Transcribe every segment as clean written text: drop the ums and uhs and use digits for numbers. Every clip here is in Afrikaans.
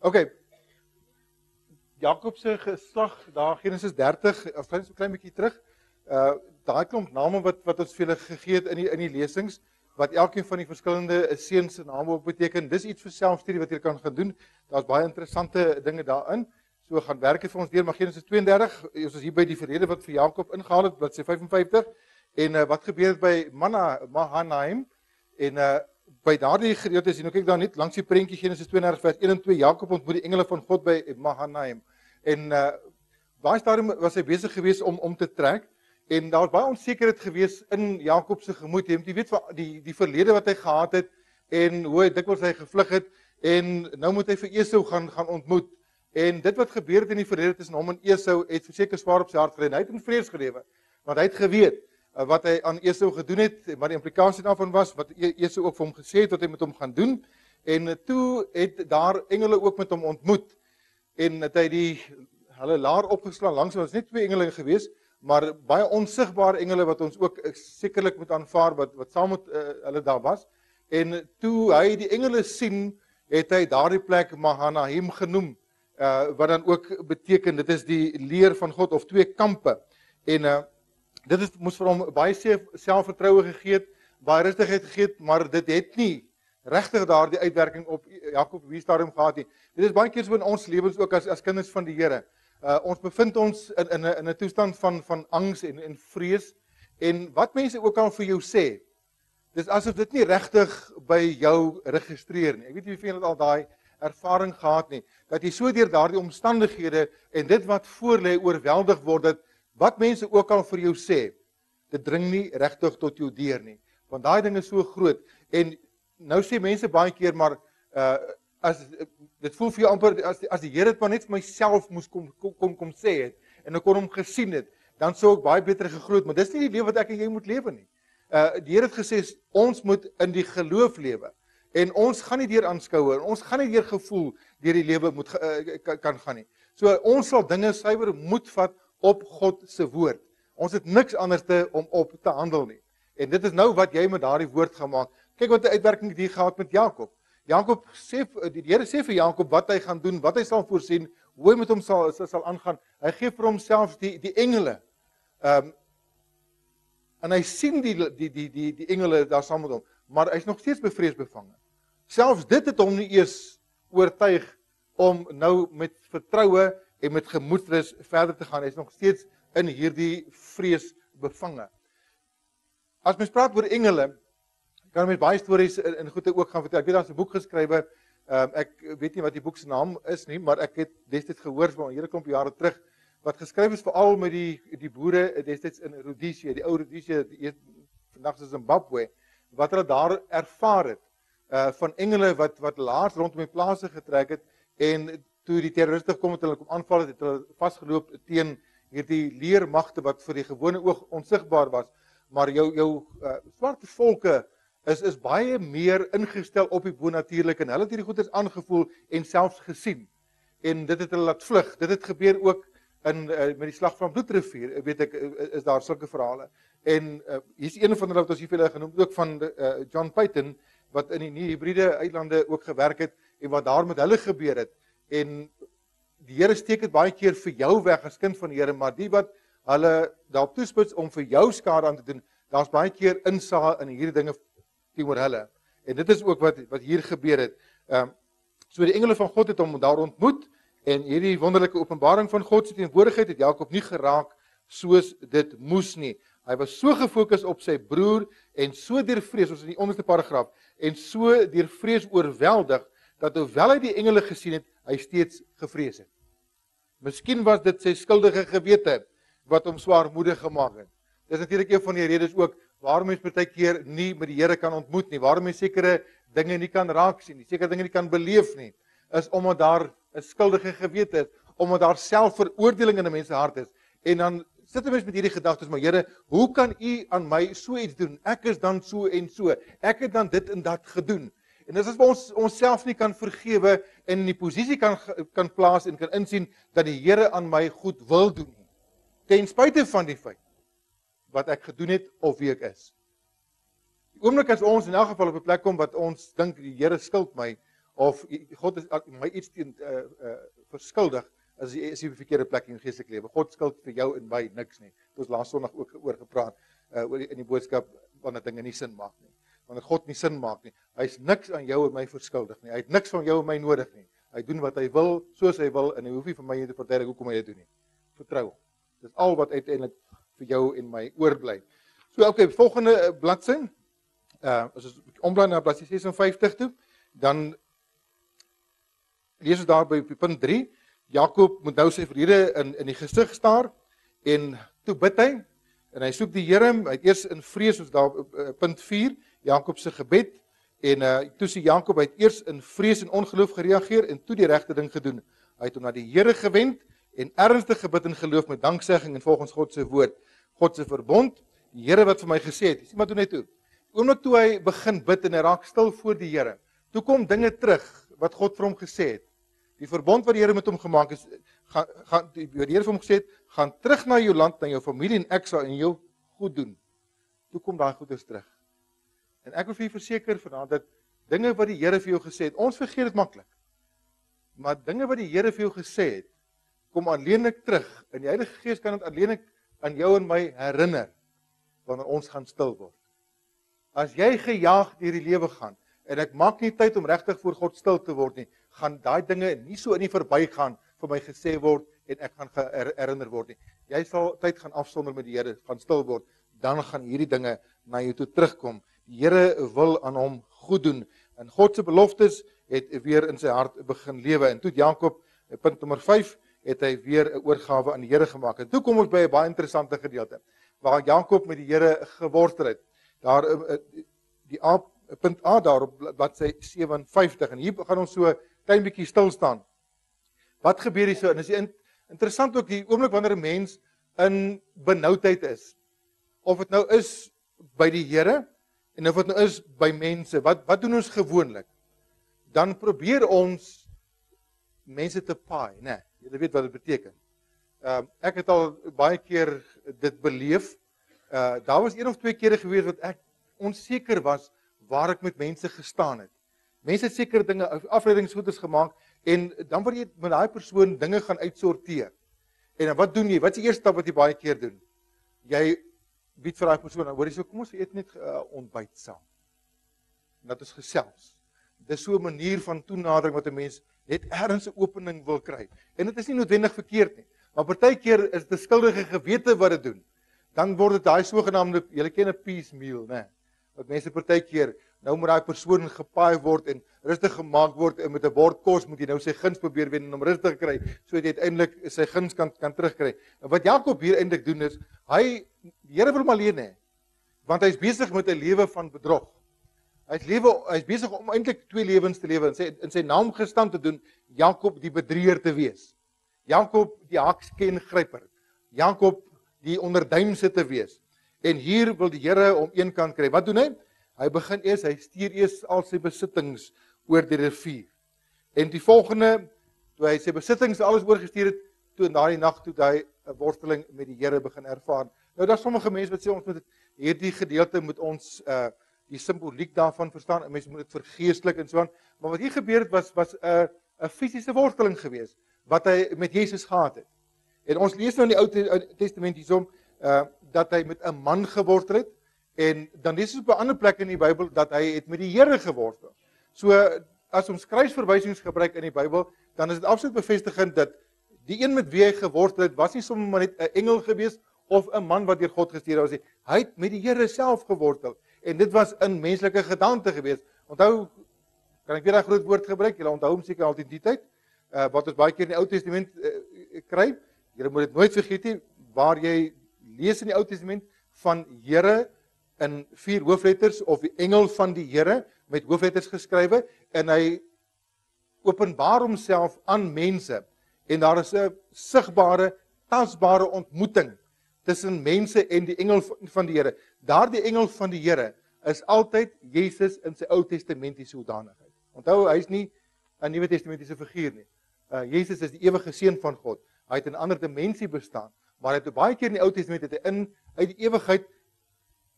Okay, Jakob se geslag, daar Genesis 30, of so klein bietjie terug. Daai klomp name wat ons vir julle gegee het in die lesings, wat elkeen van die verskillende seuns se name ook beteken. Dis iets vir selfstudie wat jy kan gaan doen. Daar's baie interessante dinge daarin. So gaan werk dit vir ons deur, maar Genesis 32, ons is hier by die verlede wat vir Jakob ingehaal het, bladsy 55. En wat gebeur het by Mahanaim? En by daardie gedeelte sien ek daar net langs die prentjie Genesis 32 vers 1 en 2, Jakob ontmoet die engele van God by Mahanaim. En daai stadium was hy besig geweest om te trek. En daar was baie onsekerheid geweest in Jakob se gemoed. Jy weet van die verlede wat hy gehad het en hoe hy dikwels hy gevlug het en nou moet hy vir Esau gaan ontmoet. En dit wat gebeur het in die verlede tussen hom en Esau het verseker swaar op sy hart gelê. Hy het in vrees gelewe, want hy het geweet wat hy aan Esau gedoen het, maar die implikasie daarvan was wat Esau ook vir hom gesê het wat hy met hom gaan doen. En toe het daar engele ook met hom ontmoet. En het hy hulle laar opgeslaan langs, was net 2 engele gewees, maar baie onsigbare engele wat ons ook sekerlik moet aanvaar wat saam met hulle daar was. En toe hy die engele sien, het hy daardie plek Mahanaim genoem, wat dan ook beteken dit is die leer van God of 2 kampe. En dit moes vir hom baie selfvertroue gegee het, baie rustigheid gegee het, maar dit het nie regtig daardie uitwerking op Jakob wie stadium gehad nie. Dit is baie keer so in ons lewens ook as kinders van die Here. Ons bevind ons in 'n toestand van angs en vrees, en wat mense ook al vir jou sê, dis asof dit nie regtig by jou registreer nie. Ek weet nie wie van julle al daai ervaring gehad nie, dat jy so deur daardie omstandighede en dit wat voor lê oorweldig word, dat wat mense ook al vir jou sê, dit dring nie regtig tot jou deur nie, want daai ding is so groot. En nou sê mense baie keer, maar as dit voel vir jou amper as die Here dit maar net vir myself moes kom sê het en ek kon hom gesien het, dan sou ek baie beter geglo, maar dis nie die lewe wat ek en jy moet lewe nie. Die Here het gesê ons moet in die geloof lewe. En ons gaan nie deur aanskoue, ons gaan nie deur gevoel deur die lewe moet kan gaan nie. So ons sal dinge suiwer moet vat op God se woord. Ons het niks anders om op te handel nie. En dit is nou wat jy met daardie woord gemaak. Kyk wat 'n uitwerking die gehad met Jakob. Jakob sê, die Here sê vir Jakob wat hy gaan doen, wat hy sal voorsien, hoe hy met hom sal aangaan. Hy gee vir homself die engele. En hy sien die engele daar saam met hom, maar hy's nog steeds bevrees bevange. Selfs dit het hom nie eers oortuig om nou met vertroue en met gemoedsrus verder te gaan. Hy's nog steeds in hierdie vrees bevange. As mens praat oor engele, kan mens baie stories in goeie ook gaan vertel. Ek weet daar's 'n boek geskrywe, ek weet nie wat die boek se naam is nie, maar ek het destyds gehoor van 'n hele klomp jare terug, wat geskryf is veral met die boere destyds in Rhodesië, die ou Rhodesië, vandag is Zimbabwe, wat hulle daar ervaar het, van engele wat laars rondom die plase getrek het, en toe die terroriste kom het hulle kom aanval het hulle vasgeloop teen hierdie leermagte wat vir die gewone oog onsigbaar was, maar jou swart volke is baie meer ingestel op die bonatuurlike, en hulle het hierdie goeders aangevoel en selfs gesien, en dit het hulle laat vlug. Dit het gebeur ook met die slag van Bloedrivier, weet ek, is daar sulke verhale. En hier's een van hulle wat ons hier vir julle genoem, ook van John Peyton, wat in die Nuwe Hybride Eilande ook gewerk het, en wat daar met hulle gebeur het. En die Here steek dit baie keer vir jou weg as kind van die Here, maar die wat hulle daarop toespits om vir jou skade aan te doen, daar's baie keer insaag in hierdie dinge teenoor hulle. En dit is ook wat hier gebeur het. So die engele van God het hom daar ontmoet, en hierdie wonderlike openbaring van God se teenwoordigheid het Jakob nie geraak soos dit moes nie. Hy was so gefokus op sy broer en so deur vrees, ons in die onderste paragraaf, en so deur vrees oorweldig, dat hoewel hy die engele gesien het, hy steeds gevrees het. Miskien was dit sy skuldige gewete wat hom swaarmoedig gemaak het. Dis natuurlik een van die redes ook waarom mens baie keer nie met die Here kan ontmoet nie, waarom mens sekere dinge nie kan raak sien nie, sekere dinge nie kan beleef nie, is omdat daar 'n skuldige gewete is, omdat daar selfveroordeling in 'n mens se hart is. En dan sit 'n mens met hierdie gedagtes, maar Here, hoe kan U aan my so iets doen? Ek is dan so en so. Ek het dan dit en dat gedoen. En dis as ons onsself nie kan vergewe en in die posisie kan plaas en kan insien dat die Here aan my goed wil doen nie. Ten spyte van die feit wat ek gedoen het of wie ek is. Die oomblik as ons in elk geval op 'n plek kom wat ons dink die Here skuld my, of God is my iets teen verskuldig as jy is op die verkeerde plek in geestelike lewe. God skuld vir jou en my niks nie. Het ons laas Sondag ook oor gepraat in die boodskap wanneer dinge nie sin maak nie. Wanneer God nie sin maak nie. Hy's niks aan jou en my verskuldig nie. Hy het niks van jou en my nodig nie. Hy doen wat hy wil, soos hy wil en hy hoef nie vir my te verduidelik hoekom hy dit doen nie. Vertrou hom. Dis al wat uiteindelik vir jou en my oorbly. So okay, volgende bladsy. As ons omblaai na bladsy 56 toe, dan lees ons daar by punt 3. Jakob moet nou sy vrede in die gesig staar en toe bid hy en hy soek die Here. Hy het eers in vrees, ons daar punt 4, Jakob se gebed en toe sê Jakob hy het eers in vrees en ongeloof gereageer en toe die regte ding gedoen. Hy het hom na die Here gewend en ernstig gebid in geloof met danksegging en volgens God se woord, God se verbond, die Here wat vir my gesê het. Sien maar toe net toe. Oomblik toe hy begin bid en hy raak stil voor die Here. Toe kom dinge terug wat God vir hom gesê het. Die verbond wat die Here met hom gemaak is, die Here vir hom gesê het, gaan terug na jou land, na jou familie en ek sal in jou goed doen. Toe kom daai goeders terug. En ek wil vir julle verseker vanaand dat dinge wat die Here vir jou gesê het, ons vergeet dit maklik. Maar dinge wat die Here vir jou gesê het, kom alleenlik terug. En die Heilige Gees kan dit alleenlik aan jou en my herinner wanneer ons gaan stil word. As jy gejaag deur die lewe gaan en ek maak nie tyd om regtig voor God stil te word nie, gaan daai dinge nie so in die verbygaan vir my gesê word en ek gaan herinner word nie. Jy sal tyd gaan afsonder met die Here, gaan stil word, dan gaan hierdie dinge na jou toe terugkom. Die Here wil aan hom goed doen en God se beloftes het weer in sy hart begin lewe. En toe Jakob, punt nommer 5, het hy weer 'n oorgawe aan die Here gemaak. En toe kom ons by 'n baie interessante gedeelte waar Jakob met die Here gewortel het. Daar die punt A daarop bladsy 57 en hier gaan ons so klein bietjie stil staan. Wat gebeur hier so? En is interessant ook die oomblik wanneer 'n mens in benoudheid is. Of dit nou is by die Here en of dit nou is by mense. Wat doen ons gewoonlik? Dan probeer ons mense te paai, né? Jy weet wat dit beteken. Ek het al baie keer dit beleef. Daar was 1 of 2 kere gewees wat ek onseker was waar ek met mense gestaan het. Mense het seker dinge afleidingsgoeders gemaak en dan word jy met daai persoon dinge gaan uitsorteer. En dan wat doen jy? Wat is die eerste stap wat jy baie keer doen? Jy bied vir daai persoon, hoor jy so, kom ons eet net ontbyt saam. En dat is gesels. Dis so 'n manier van toenadering wat 'n mens net ergens 'n opening wil kry. En dit is nie noodwendig verkeerd nie. Maar partykeer is dit 'n skuldige gewete wat dit doen. Dan word dit daai sogenaamde, julle ken 'n peace meal, né? Wat mense partykeer nou moet daai persoon gepaai word en rustig gemaak word en met 'n bord kos moet jy nou sy guns probeer wen en hom rustig kry sodat jy uiteindelik sy guns kan terugkry. En wat Jakob hier eintlik doen is, die Here wil hom alleen hê. Want hy's besig met 'n lewe van bedrog. Hy's besig om eintlik 2 lewens te lewe en in sy naam gestand te doen, Jakob die bedrieger te wees. Jakob die hakskengryper. Jakob die onderduimse te wees. En hier wil die Here om een kant kry. Wat doen hy? Hy stuur eers al sy besittings oor die rivier. En die volgende, toe hy sy besittings alles oorgestuur het, toe in daardie nag toe hy 'n worsteling met die Here begin ervaar. Nou daar's sommige mense wat sê ons moet hierdie gedeelte moet ons die simboliek daarvan verstaan, en mense moet dit vergeestelik en so aan. Maar wat hier gebeur het was 'n fisiese worsteling geweest wat hy met Jesus gehad het. En ons lees nou in die Ou Testament hiersom dat hy met 'n man gewortel het en dan lees ons op 'n ander plek in die Bybel dat hy het met die Here gewortel. So as ons kruisverwysings gebruik in die Bybel, dan is dit absoluut bevestigend dat die een met wie hy gewortel het, was nie sommer maar net 'n engel geweest of 'n man wat deur God gestuur was nie. Hy het met die Here self gewortel en dit was in menslike gedagte geweest. Onthou, kan ek weer 'n groot woord gebruik? Julle onthou hom seker altyd die tyd. Wat ons baie keer in die Ou Testament kry. Julle moet dit nooit vergeet nie, waar jy lees in die Ou Testament van Here in 4 hoofletters of die engel van die Here met hoofletters geskrywe en hy openbaar homself aan mense en daar is 'n sigbare, tasbare ontmoeting tussen mense en die engel van die Here. Daardie engel van die Here is altyd Jesus in sy Ou Testamentiese hoedanigheid. Onthou, hy is nie 'n Nuwe Testamentiese figuur nie. Jesus is die ewige seun van God. Hy het in 'n ander dimensie bestaan, maar hy het baie keer in die Ou Testament uit die ewigheid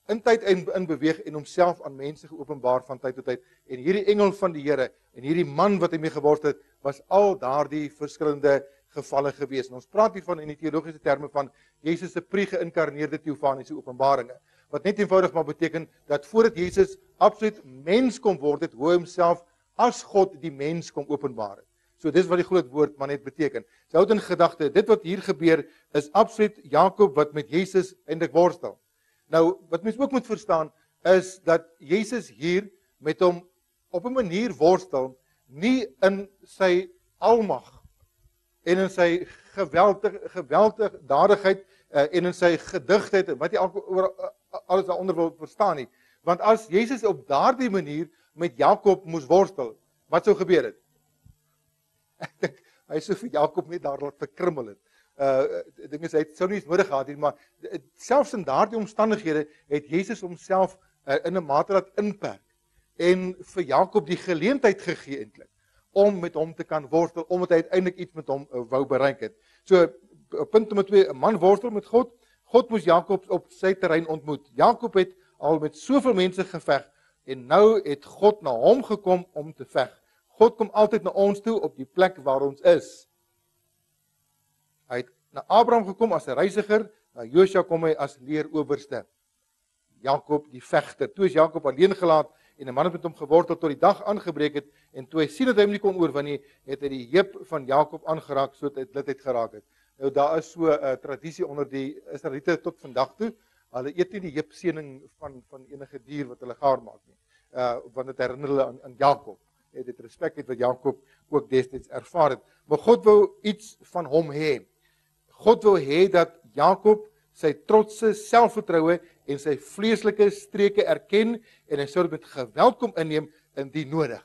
in tyd in beweeg en homself aan mense geopenbaar van tyd tot tyd. En hierdie engel van die Here en hierdie man wat hy mee geword het, was al daardie verskillende gevalle gewees. En ons praat hiervan in die teologiese terme van Jesus se pre-geïnkarneerde teofaniese openbaringe. Wat net eenvoudig maar beteken dat voordat Jesus absoluut mens kom word het, hoe hy homself as God die mens kom openbaar het. So dis wat die groot woord maar net beteken. So houd in gedagte, dit wat hier gebeur is absoluut Jakob wat met Jesus eintlik worstel. Nou, wat mens ook moet verstaan is dat Jesus hier met hom op 'n manier worstel, nie in sy almag en in sy geweldige dadigheid en in sy gedigtheid en wat jy alles daaronder wil verstaan nie. Want as Jesus op daardie manier met Jakob moes worstel, wat sou gebeur het? Ek dink hy sou vir Jakob net daar laat verkrummel het. Ding is, hy sou nie eens nodig gehad het, maar selfs in daardie omstandighede het Jesus homself in 'n mate laat inperk en vir Jakob die geleentheid gegee eintlik om met hom te kan worstel, omdat hy uiteindelik iets met hom wou bereik het. So, punt nommer 2, 'n man worstel met God. God moes Jakob op sy terrein ontmoet. Jakob het al met soveel mense geveg en nou het God na hom gekom om te veg. God kom altyd na ons toe op die plek waar ons is. Hy het na Abraham gekom as 'n reisiger, na Josua kom hy as leerowerste. Jakob die vegter. Toe is Jakob alleen gelaat en 'n man het met hom gewortel tot die dag aangebreek het en toe hy sien dat hy hom nie kon oorwin nie, het hy die heup van Jakob aangeraak sodat hy dit geraak het. Nou daar is so 'n tradisie onder die Israeliete tot vandag toe. Hulle eet nie die heupseëning van enige dier wat hulle gaar maak nie. Want dit herinner hulle aan Jakob. Dit respek het wat Jakob ook destyds ervaar het. Maar God wou iets van hom hê. God wou hê dat Jakob sy trotse selfvertroue en sy vleeslike streke erken en hy sou dit met geweld kom inneem indien nodig.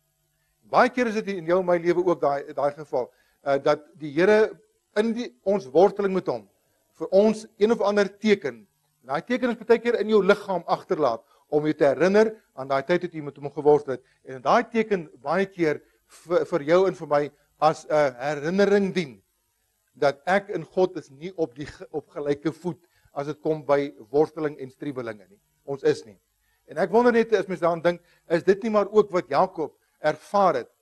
Baie keer is dit in jou en my lewe ook daai geval, dat die Here in ons worteling met hom vir ons een of ander teken. Daai teken is baie keer in jou liggaam agterlaat om jou te herinner aan daai tyd toe jy met hom geworstel het. En daai teken baie keer vir jou en vir my as 'n herinnering dien dat ek en God is nie op gelyke voet as dit kom by worsteling en striwelinge nie. Ons is nie. En ek wonder net as mens daaraan dink, is dit nie maar ook wat Jakob ervaar het?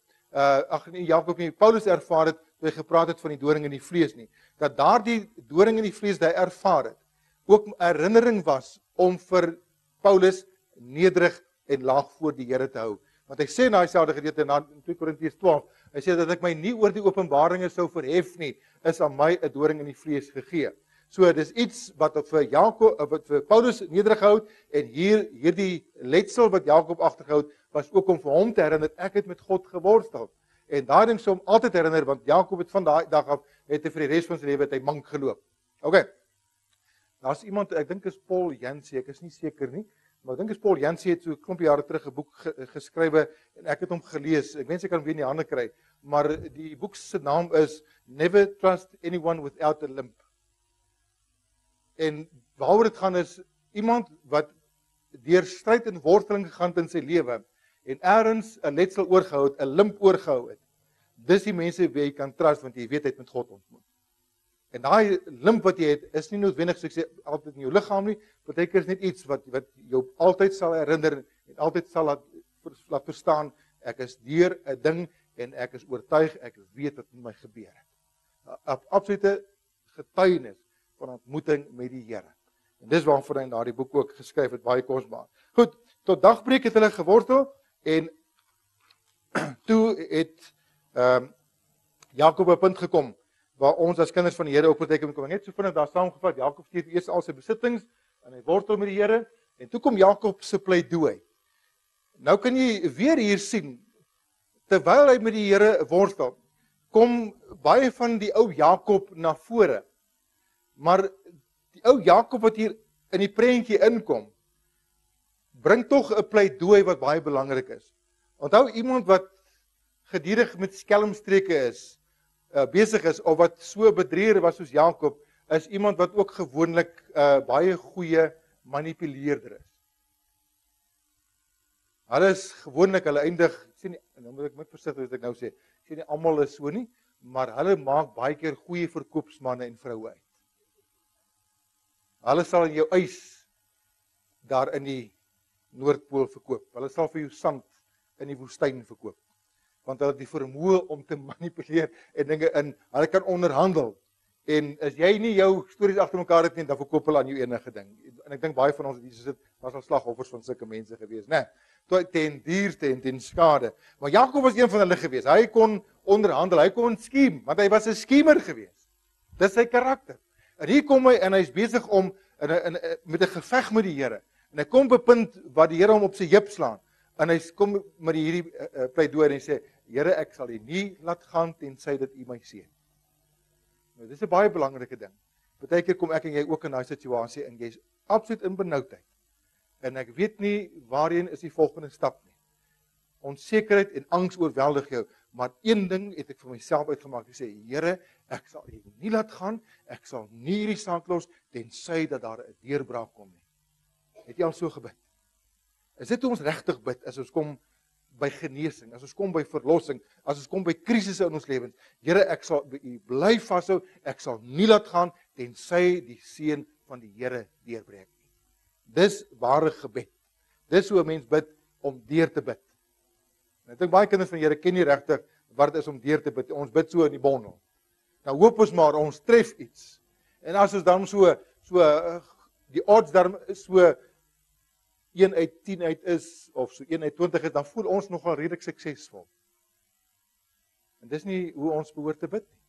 Nie Jakob nie, Paulus ervaar het toe hy gepraat het van die doring in die vlees nie. Dat daardie doring in die vlees wat hy ervaar het, ook 'n herinnering was om vir Paulus nederig en laag voor die Here te hou. Want hy sê in daai selfde gedeelte in 2 Korintiërs 12, hy sê dat ek my nie oor die openbaringe sou verhef nie, is aan my 'n doring in die vlees gegee. So dis iets wat vir Jakob, wat vir Paulus nederig hou en hierdie letsel wat Jakob agtergehou het, was ook om vir hom te herinner ek het met God geworstel. En daai ding sou hom altyd herinner want Jakob het van daai dag af het hy vir die res van sy lewe het hy mank geloop. Okay. Daar's iemand, ek dink is Paul Jansie, ek is nie seker nie, maar ek dink is Paul Jansie het so 'n klompie jare terug 'n boek geskrywe en ek het hom gelees. Ek wens ek kan weer in die hande kry, maar die boek se naam is Never Trust Anyone Without a Limp. En waaroor dit gaan is iemand wat deur stryd en worsteling gegaan het in sy lewe en eers 'n letsel oorgehou het, 'n limp oorgehou het. Dis die mense wie jy kan trust want jy weet hy het met God ontmoet. En daai limp wat jy het is nie noodwendig soos ek sê altyd in jou liggaam nie, partykeer is net iets wat jou altyd sal herinner en altyd sal laat verstaan ek is deur 'n ding en ek is oortuig, ek weet wat met my gebeur het. 'n Absolute getuienis van ontmoeting met die Here. En dis waarvoor hy in daardie boek ook geskryf het, baie kosbaar. Goed, tot dagbreek het hulle gewortel en toe het Jakob op 'n punt gekom waar ons as kinders van die Here ook moet kom. Net so vinnig daar saamgevat, Jakob stuur eers al sy besittings en hy wortel met die Here en toe kom Jakob se pleidooi. Nou kan jy weer hier sien terwyl hy met die Here worstel, kom baie van die ou Jakob na vore. Maar die ou Jakob wat hier in die prentjie inkom, bring tog 'n pleidooi wat baie belangrik is. Onthou iemand wat gedurig met skelmstreke is, besig is of wat so bedrieger was soos Jakob, is iemand wat ook gewoonlik baie goeie manipuleerder is. Hulle is gewoonlik, hulle eindig, sien nie, nou moet ek met versigtig wat ek nou sê, sien nie almal is so nie, maar hulle maak baie keer goeie verkoopsmanne en vroue uit. Hulle sal in jou eis daar in die Noordpool verkoop. Hulle sal vir jou sand in die woestyn verkoop. Want hulle het die vermoë om te manipuleer en dinge in. Hulle kan onderhandel. En as jy nie jou stories agter mekaar het nie, dan verkoop hulle aan jou enige ding. En ek dink baie van ons wat hier sit, was al slagoffers van sulke mense gewees, né? Ten duurste en ten skade. Maar Jakob was een van hulle gewees. Hy kon onderhandel, hy kon skiem, want hy was 'n skemer gewees. Dis sy karakter. En hier kom hy en hy's besig om met 'n geveg met die Here. En hy kom op 'n punt waar die Here hom op sy heup slaan. En hy kom met hierdie pleidooi en hy sê: Here, ek sal U nie laat gaan tensy dat U my seën. Nou, dis 'n baie belangrike ding. Partykeer kom ek en jy ook in daai situasie en jy's absoluut in benoudheid. En ek weet nie waarheen is die volgende stap nie. Onsekerheid en angs oorweldig jou, maar een ding het ek vir myself uitgemaak. Ek sê: Here, ek sal U nie laat gaan, ek sal nie hierdie saak los tensy dat daar 'n deurbraak kom nie. Het jy al so gebid? Is dit hoe ons regtig bid as ons kom by genesing, as ons kom by verlossing, as ons kom by krisisse in ons lewens? Here, ek sal by U bly vashou, ek sal nie laat gaan tensy die seën van die Here deurbreek nie. Dis ware gebed. Dis hoe 'n mens bid om deur te bid. En ek dink baie kinders van die Here ken nie regtig wat dit is om deur te bid. Ons bid so in die bondel. Nou hoop ons maar ons tref iets. En as ons dan so die odds dan is so 1 uit 10 uit is, of so 1 uit 20 is, dan voel ons nogal redelik suksesvol. En dis nie hoe ons behoort te bid nie.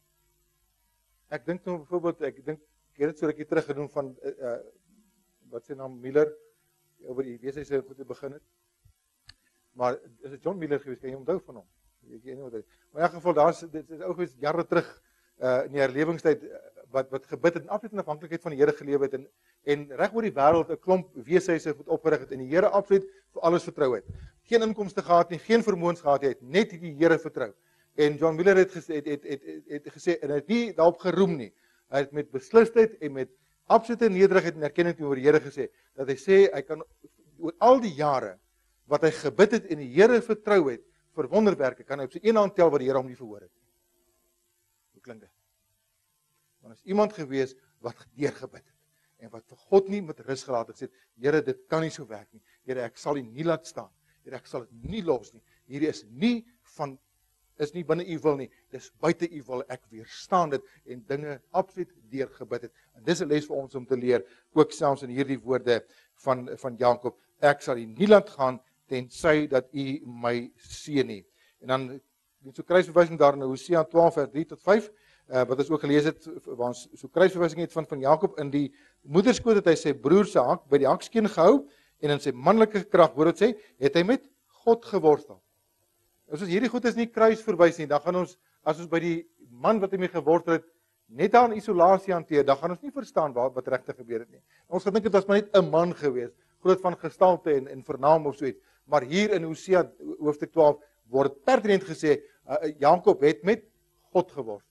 Ek dink nou byvoorbeeld, ek het dit so rukkie terug gedoen van, wat sy naam, Miller, oor die wees hy sy goed te begin het. Maar is dit John Miller gewees, kan jy onthou van hom? Maar in elk geval, dit is ook gewees jare terug, in die herlewingstyd, wat gebid het en absoluut in afhanklikheid van die Here geleef het en reg oor die wêreld 'n klomp weeshuise goed opgerig het en die Here absoluut vir alles vertrou het. Geen inkomste gehad nie, geen vermoëns gehad nie, net die Here vertrou. En John Miller het gesê en hy het nie daarop geroem nie. Hy het met beslisheid en met absolute nederigheid en erkenning teenoor die Here gesê dat hy sê hy kan oor al die jare wat hy gebid het en die Here vertrou het vir wonderwerke, kan hy op sy een hand tel wat die Here hom nie verhoor het. Hoe klink dit? Want is iemand gewees wat deurgebid het en wat vir God nie met rus gelaat het, gesê, Here, dit kan nie so werk nie. Here, ek sal U nie laat staan. Here, ek sal dit nie los nie. Hierdie is nie binne U wil nie. Dis buite U wil. Ek weerstaan dit en dinge absoluut deurgebid het. En dis 'n les vir ons om te leer, ook selfs in hierdie woorde van Jakob. Ek sal U nie laat gaan tensy dat U my seën nie. En dan net so kruisverwysing daar in Hosea 12 vers 3 tot 5. Wat ons ook gelees het, waar ons so kruisverwysing het van Jakob in die moederskoot het hy sy broer se hak by die hakskeen gehou en in sy manlike krag, hoor dit sê, het hy met God geworstel. As ons hierdie goed is nie kruisverwys nie, dan gaan ons, as ons by die man wat hy mee geworstel het, net daar in isolasie hanteer, dan gaan ons nie verstaan wat regtig gebeur het nie. Ons gedink dit was maar net 'n man gewees, groot van gestalte en vernaam of so iets. Maar hier in Hosea hoofstuk 12 word pertinent gesê, Jakob het met God geworstel.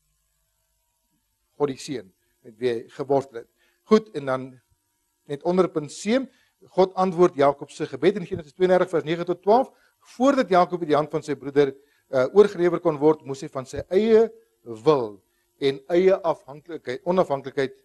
God die seun, met wie hy geworstel het. Goed, en dan net onder punt C, God antwoord Jakob se gebed in Genesis 32 vers 9 tot 12. Voordat Jakob in die hand van sy broeder oorgelewer kon word, moes hy van sy eie wil en eie onafhanklikheid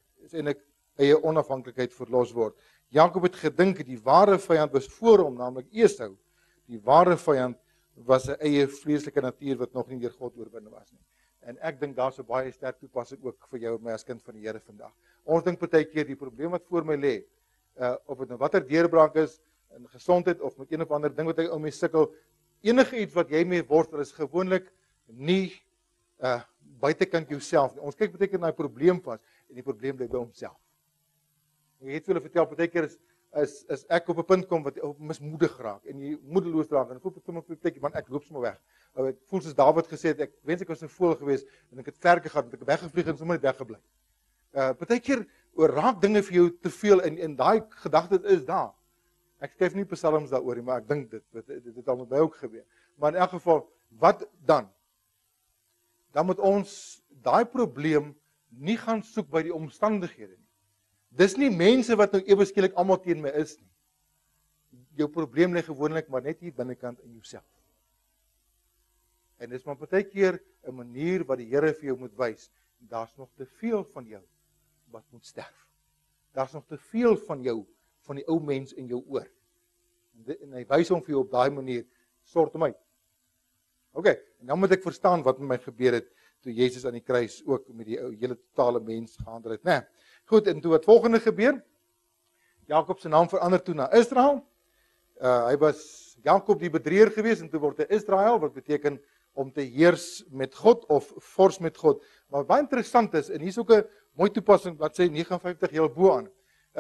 verlos word. Jakob het gedink die ware vyand was voor hom, naamlik Esau. Die ware vyand was sy eie vleeslike natuur wat nog nie deur God oorwin was nie. En ek dink daar's 'n baie sterk toepassing ook vir jou en my as kind van die Here vandag. Ons dink partykeer die probleem wat voor my lê, of dit nou watter deurbraak is in gesondheid of met een of ander ding wat ek ou mee sukkel, enige iets wat jy mee worstel is gewoonlik nie buitekant jouself nie. Ons kyk partykeer na 'n probleem vas en die probleem bly by homself. Ek het vir julle vertel, partykeer is ek op 'n punt kom wat mismoedig raak en jy moedeloos raak en voel partykeer man ek loop sommer weg. Ek voel soos Dawid gesê het, ek wens ek was 'n voël geweest en ek het verder gehad, ek het weggevlieg en sommer net weggebly. Partykeer raak dinge vir jou te veel en daai gedagte is daar. Ek skryf nie psalms daaroor nie, maar ek dink dit het al met my ook gebeur. Maar in elk geval, wat dan? Dan moet ons daai probleem nie gaan soek by die omstandighede nie. Dis nie mense wat nou ewe skielik almal teen my is nie. Jou probleem lê gewoonlik maar net hier binnekant in jouself. En dis maar partykeer 'n manier wat die Here vir jou moet wys. Daar's nog te veel van jou wat moet sterf. Daar's nog te veel van jou van die ou mens in jou oor. En hy wys hom vir jou op daai manier, sort hom uit. OK, en dan moet ek verstaan wat met my gebeur het, toe Jesus aan die kruis ook met die hele totale mens gehandel het. Nee, goed, en toe wat volgende gebeur, Jakob se naam verander toe na Israel. Hy was Jakob die bedrieger geweest en toe word hy Israel, wat beteken om te heers met God of vors met God. Maar baie interessant is, en hier is ook 'n mooi toepassing, bladsy 59 heel bo aan.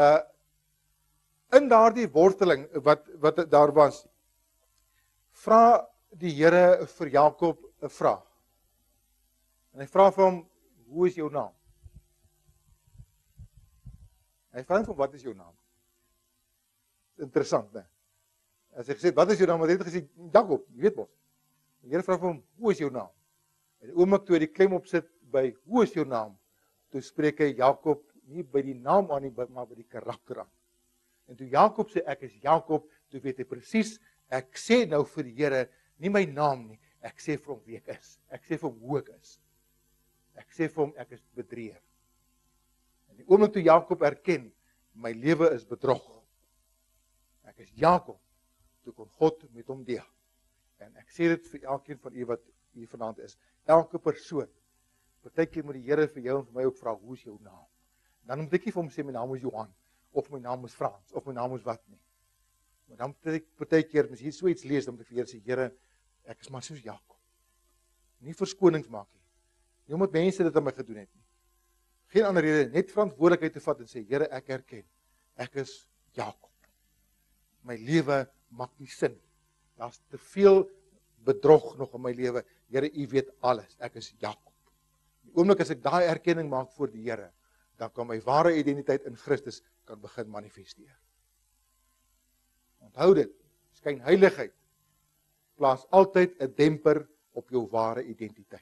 In daardie worteling wat daar was, vra die Here vir Jakob 'n vraag. En hy vra vir hom, hoe is jou naam? Hy vra hom, wat is jou naam? Interessant, né? As hy gesê, wat is jou naam? Wat het hy gesê? Jakob, jy weet mos. Die Here vra vir hom, hoe is jou naam? En die oomblik toe hy die klem opsit by, hoe is jou naam? Toe spreek hy Jakob nie by die naam aan nie, maar by die karakter aan. En toe Jakob sê, ek is Jakob, toe weet hy presies, ek sê nou vir die Here, nie my naam nie, ek sê vir hom wie ek is. Ek sê vir hom hoe ek is. Ek sê vir hom, ek is bedrieger. En die oomblik toe Jakob erken, my lewe is bedrog. Ek is Jakob, toe kon God met hom deel. En ek sê dit vir elkeen van u wat hier vanaand is. Elke persoon, partykeer moet die Here vir jou en vir my ook vra, hoe is jou naam? Dan moet ek nie vir hom sê, my naam is Johan, of my naam is Frans, of my naam is wat nie. Maar dan moet ek partykeer, as jy so iets lees, dan moet ek vir Here sê, Here, ek is maar soos Jakob. Nie verskonings maak nie. Nie omdat mense dit aan my gedoen het nie. Geen ander rede, net verantwoordelikheid te vat en sê, Here, ek erken, ek is Jakob. My lewe maak nie sin. Daar's te veel bedrog nog in my lewe. Here, u weet alles. Ek is Jakob. Die oomblik as ek daai erkenning maak voor die Here, dan kan my ware identiteit in Christus kan begin manifesteer. Onthou dit, skynheiligheid plaas altyd 'n demper op jou ware identiteit.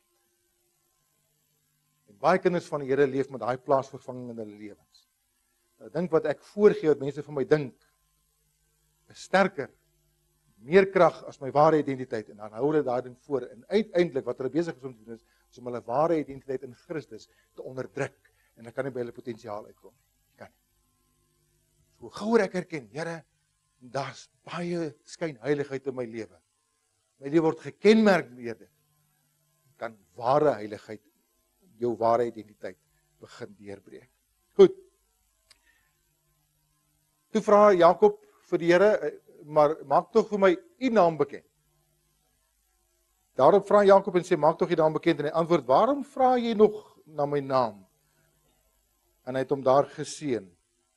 En baie kinders van die Here leef met daai plaasvervanging in hulle lewens. Nou dink wat ek voorgee wat mense van my dink, is sterker, meer krag as my ware identiteit, en dan hou hulle daai ding voor, en uiteindelik wat hulle besig is om te doen is om hulle ware identiteit in Christus te onderdruk, en dan kan nie by hulle potensiaal uitkom. Kan nie. So gouer ek erken, Here, daar's baie skynheiligheid in my lewe. My lewe word gekenmerk deur dit. Kan ware heiligheid, jou ware identiteit begin deurbreek. Goed. Toe vra Jakob vir die Here, maar maak tog vir my u naam bekend. Daarop vra Jakob en sê, maak tog u naam bekend, en hy antwoord, waarom vra jy nog na my naam? En hy het hom daar geseën.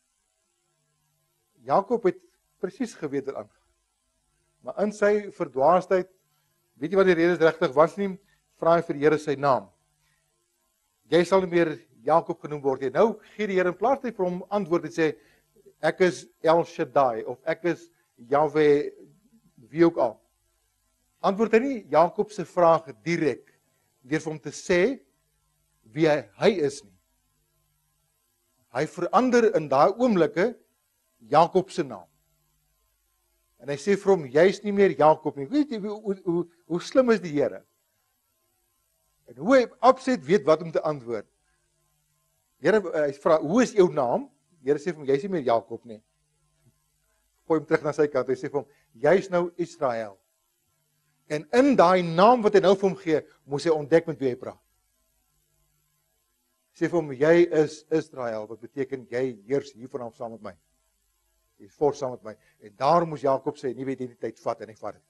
Jakob het presies geweet wat aangaan. Maar in sy verdwaasdheid, weet jy wat die rede regtig was nie, vra hy vir die Here sy naam. Jy sal nie meer Jakob genoem word nie. Nou gee die Here in plaas vir hom antwoord en sê, ek is El Shaddai, of ek is Yahweh, wie ook al. Antwoord hy nie Jakob se vraag direk, deur vir hom te sê wie hy is nie. Hy verander in daai oomblikke Jakob se naam. En hy sê vir hom, jy's nie meer Jakob nie. Weet jy hoe slim is die Here? En hoe hy opset weet wat om te antwoord. Here, hy vra, hoe is jou naam? Die Here sê vir hom, jy's nie meer Jakob nie. Gooi hom terug na sy kant. Hy sê vir hom, jy's nou Israel. En in daai naam wat hy nou vir hom gee, moes hy ontdek met wie hy praat. Hy sê vir hom, jy is Israel, wat beteken jy heers hier vanaf saam met my. Jy is voor saam met my. En daar moes Jakob sy nuwe identiteit vat, en hy vat dit.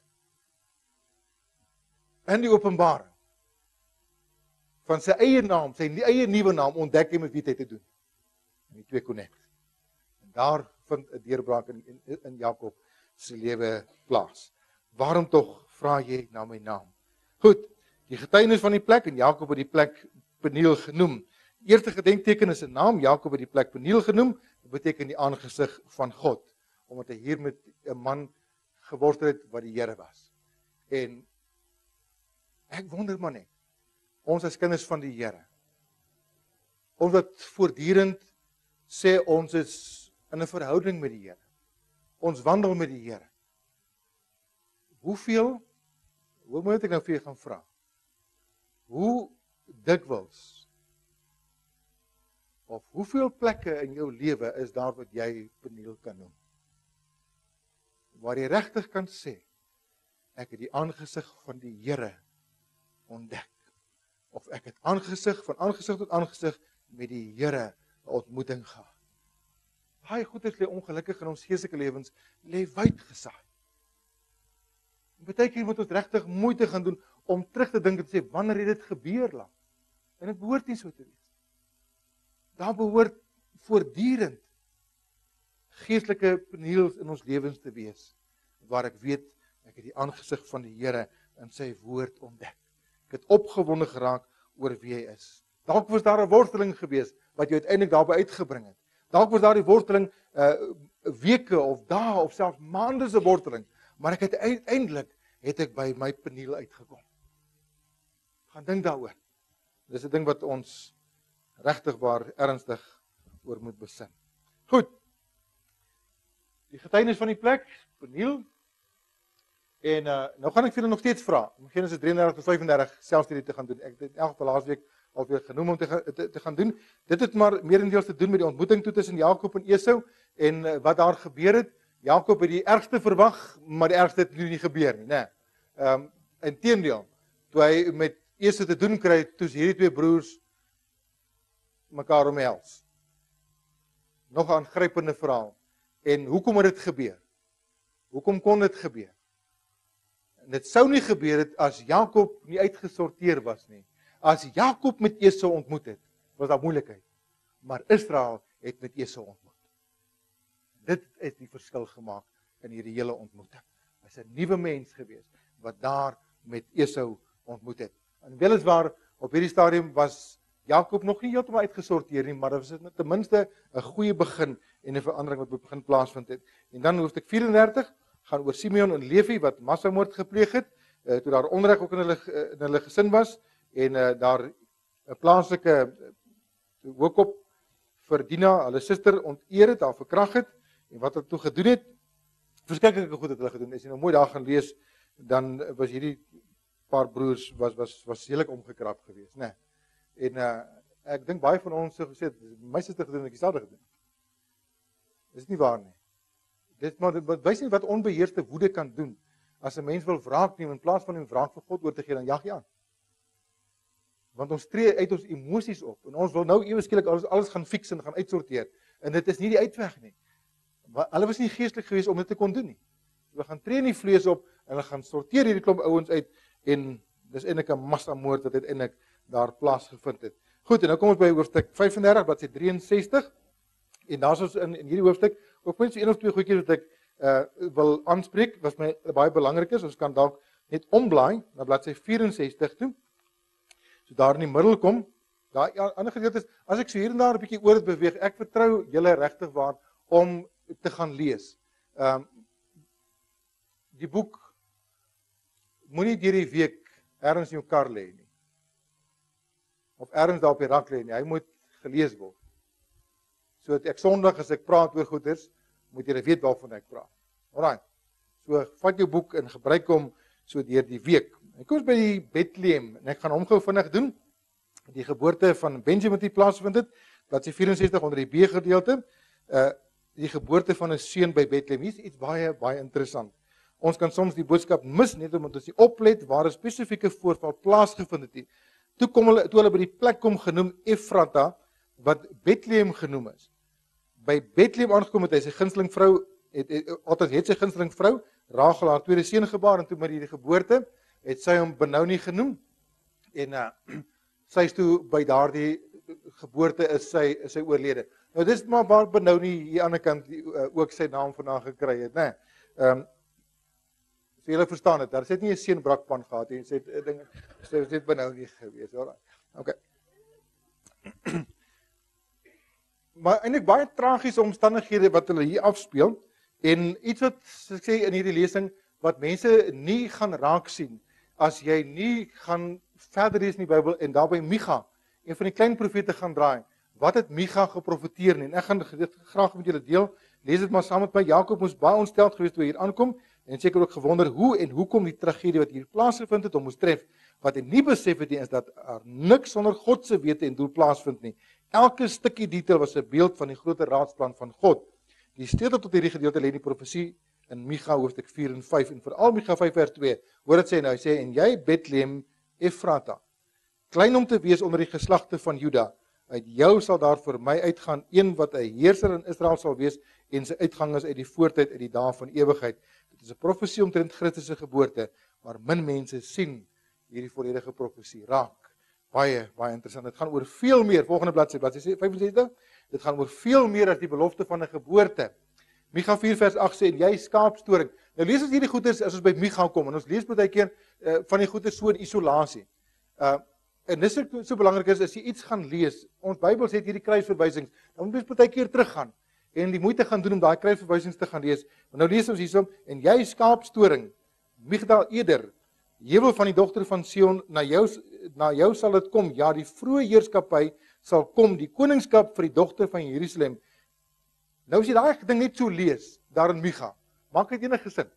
In die openbaring van sy eie naam, sy eie nuwe naam, ontdek hy met wie hy te doen. En die twee connect. En daar vind 'n deurbraak in Jakob se lewe plaas. Waarom tog vra jy na my naam? Goed, die getuienis van die plek, en Jakob het die plek Peniel genoem. Die eerste gedenkteken is 'n naam, Jakob het die plek Peniel genoem, dit beteken die aangesig van God, omdat hy hier met 'n man gewortel het wat die Here was. En ek wonder maar net, ons as kinders van die Here, ons wat voortdurend sê ons is in 'n verhouding met die Here, ons wandel met die Here, hoe moet ek nou vir jou gaan vra? Hoe dikwels of hoeveel plekke in jou lewe is daar wat jy Peniel kan noem? waar jy regtig kan sê, ek het die aangesig van die Here ontdek. Of ek het aangesig tot aangesig met die Here 'n ontmoeting gehad. Baie goeders lê ongelukkig in ons geestelike lewens, lê wyd gesaai. Partykeer moet ons regtig moeite gaan doen om terug te dink en te sê, wanneer het dit gebeur lank? En dit behoort nie so te wees. Daar behoort voortdurend geestelike paneels in ons lewens te wees, waar ek weet, ek het die aangesig van die Here in sy woord ontdek. Ek het opgewonde geraak oor wie hy is. Dalk was daar 'n worsteling gewees, wat jou uiteindelik daarby uitgebring het. Dalk was daar die worsteling weke of dae of selfs maande se worsteling, maar ek het uiteindelik by my paneel uitgekom. Gaan dink daaroor. Dis 'n ding wat ons regtig waar ernstig oor moet besin. Goed. Die getuienis van die plek, paneel. En nou gaan ek vir julle nog steeds vra, om Genesis 33 tot 35 selfstudie te gaan doen. Ek het in elk geval laasweek alweer genoem om te gaan doen. Dit het maar meerendeels te doen met die ontmoeting toe tussen Jakob en Esau en wat daar gebeur het. Jakob het die ergste verwag, maar die ergste het nie gebeur nie, né? Inteendeel, toe hy met Esau te doen kry, toe hierdie twee broers mekaar omhels. Nog 'n aangrypende verhaal. En hoekom het dit gebeur? Hoekom kon dit gebeur? En dit sou nie gebeur het as Jakob nie uitgesorteer was nie. As Jakob met Esau ontmoet het, was daar moeilikheid. Maar Israel het met Esau ontmoet. Dit het die verskil gemaak in hierdie hele ontmoeting. Hy's 'n nuwe mens gewees wat daar met Esau ontmoet het. En weliswaar op hierdie stadium was Jakob nog nie heeltemal uitgesorteer nie, maar dit was ten minste 'n goeie begin en 'n verandering wat begin plaasvind het. En dan hoofstuk 34 gaan oor Simeon en Levi wat massamoord gepleeg het, toe daar onreg ook in hulle gesin was en daar 'n plaaslike hoofkop vir Dina, hulle suster onteer het, haar verkragt het en wat hulle toe gedoen het. Verskriklike goed het hulle gedoen. As jy nou mooi daar gaan lees, dan was hierdie paar broers was heeltemal omgekrap geweest, né? En ek dink baie van ons sou gesê het, my suster gedoen ek dieselfde gedoen. Dis nie waar nie. Dit maar wys nie wat onbeheerste woede kan doen. As 'n mens wil wraak neem in plaas van om wraak vir God oor te gee, dan jag jy aan. Want ons tree uit ons emosies op en ons wil nou ewe skielik alles gaan fix en gaan uitsorteer. En dit is nie die uitweg nie. Hulle was nie geestelik geweest om dit te kon doen nie. Hulle gaan tree in die vlees op en hulle gaan sorteer hierdie klomp ouens uit en dis eintlik 'n massamoord wat uiteindelik daar plaasgevind het. Goed, en nou kom ons by hoofstuk 35 bladsy 63. En daar's ons in hierdie hoofstuk ook net so een of twee goedjies wat ek wil aanspreek, wat my baie belangrik is. Ons kan dalk net omblaai na bladsy 64 toe. So daar in die middel kom, daai ander gedeeltes, as ek so hier en daar 'n bietjie oor dit beweeg, ek vertrou julle regtig waar om te gaan lees. Die boek moenie deur die week ergens in jou kar lê nie. Of ergens daar op die rak lê nie. Hy moet gelees word. So dat ek Sondag as ek praat oor goeders, moet jy weet waarvan ek praat. Alraai. So vat jou boek en gebruik hom so deur die week. En kom ons by die Bethlehem en ek gaan hom gou vinnig doen. Die geboorte van Benjamin het plaasvind het, bladsy 64 onder die B gedeelte. Die geboorte van 'n seun by Bethlehem. Hier is iets baie interessant. Ons kan soms die boodskap mis net omdat ons nie oplet waar 'n spesifieke voorval plaasgevind het nie. Toe hulle by die plek kom genoem Efrata wat Bethlehem genoem is. By Bethlehem aangekom het hy sy gunsteling vrou het sy gunsteling vrou Rachel haar tweede seun gebaar en toe met die geboorte het sy hom Benoni genoem en sy is toe by daardie geboorte is sy oorlede. Nou dis maar waar Benoni hier aan die ander kant ook sy naam vandaan gekry het, né? So julle verstaan dit, daar het nie 'n seun brakpan gehad nie, sy het Benoni gewees, alraai. Okay. Maar eintlik baie tragiese omstandighede wat hulle hier afspeel en iets wat ek sê in hierdie lesing wat mense nie gaan raak sien as jy nie gaan verder lees in die Bybel en daarby Micha, een van die klein profete gaan draai. Wat het Micha geprofeteer nie? En ek gaan dit graag met julle deel. Lees dit maar saam met my. Jakob moes baie ontsteld gewees toe hy hier aankom en seker ook gewonder hoe en hoekom die tragedie wat hier plaasgevind het hom moes tref. Wat hy nie besef het nie is dat daar niks sonder God se wete en doel plaasvind nie. Elke stukkie detail was 'n beeld van die groter raadsplan van God. Die sleutel tot hierdie gedeelte lê in die profesie in Micha hoofstuk 4 en 5 en veral Micha 5 vers 2. Hoor dit sê nou, hy sê en jy Bethlehem Efrata, klein om te wees onder die geslagte van Juda, uit jou sal daar vir my uitgaan een wat 'n heerser in Israel sal wees en sy uitgang is uit die voortyd uit die dae van ewigheid. Dit is 'n profesie omtrent Christus se geboorte, maar min mense sien hierdie volledige profesie raak. Baie interessant. Dit gaan oor veel meer. Volgende bladsy 65. Dit gaan oor veel meer as die belofte van 'n geboorte. Micha 4 vers 8 sê en jy skaapstoring. Nou lees ons hierdie goeders as ons by Micha kom en ons lees baie keer van die goeders so in isolasie. En dis so belangrik is as jy iets gaan lees. Ons Bybel sê hierdie kruisverwysings, dan moet jy baie keer teruggaan en die moeite gaan doen om daai kruisverwysings te gaan lees. Maar nou lees ons hierso en jy skaapstoring, Migdal Eder, heuwel van die dogter van Sion, na jou sal dit kom. Ja, die vroeë heerskappy sal kom, die koningskap vir die dogter van Jerusalem. Nou as jy daai ding net so lees, daar in Micha, maak dit enige sin.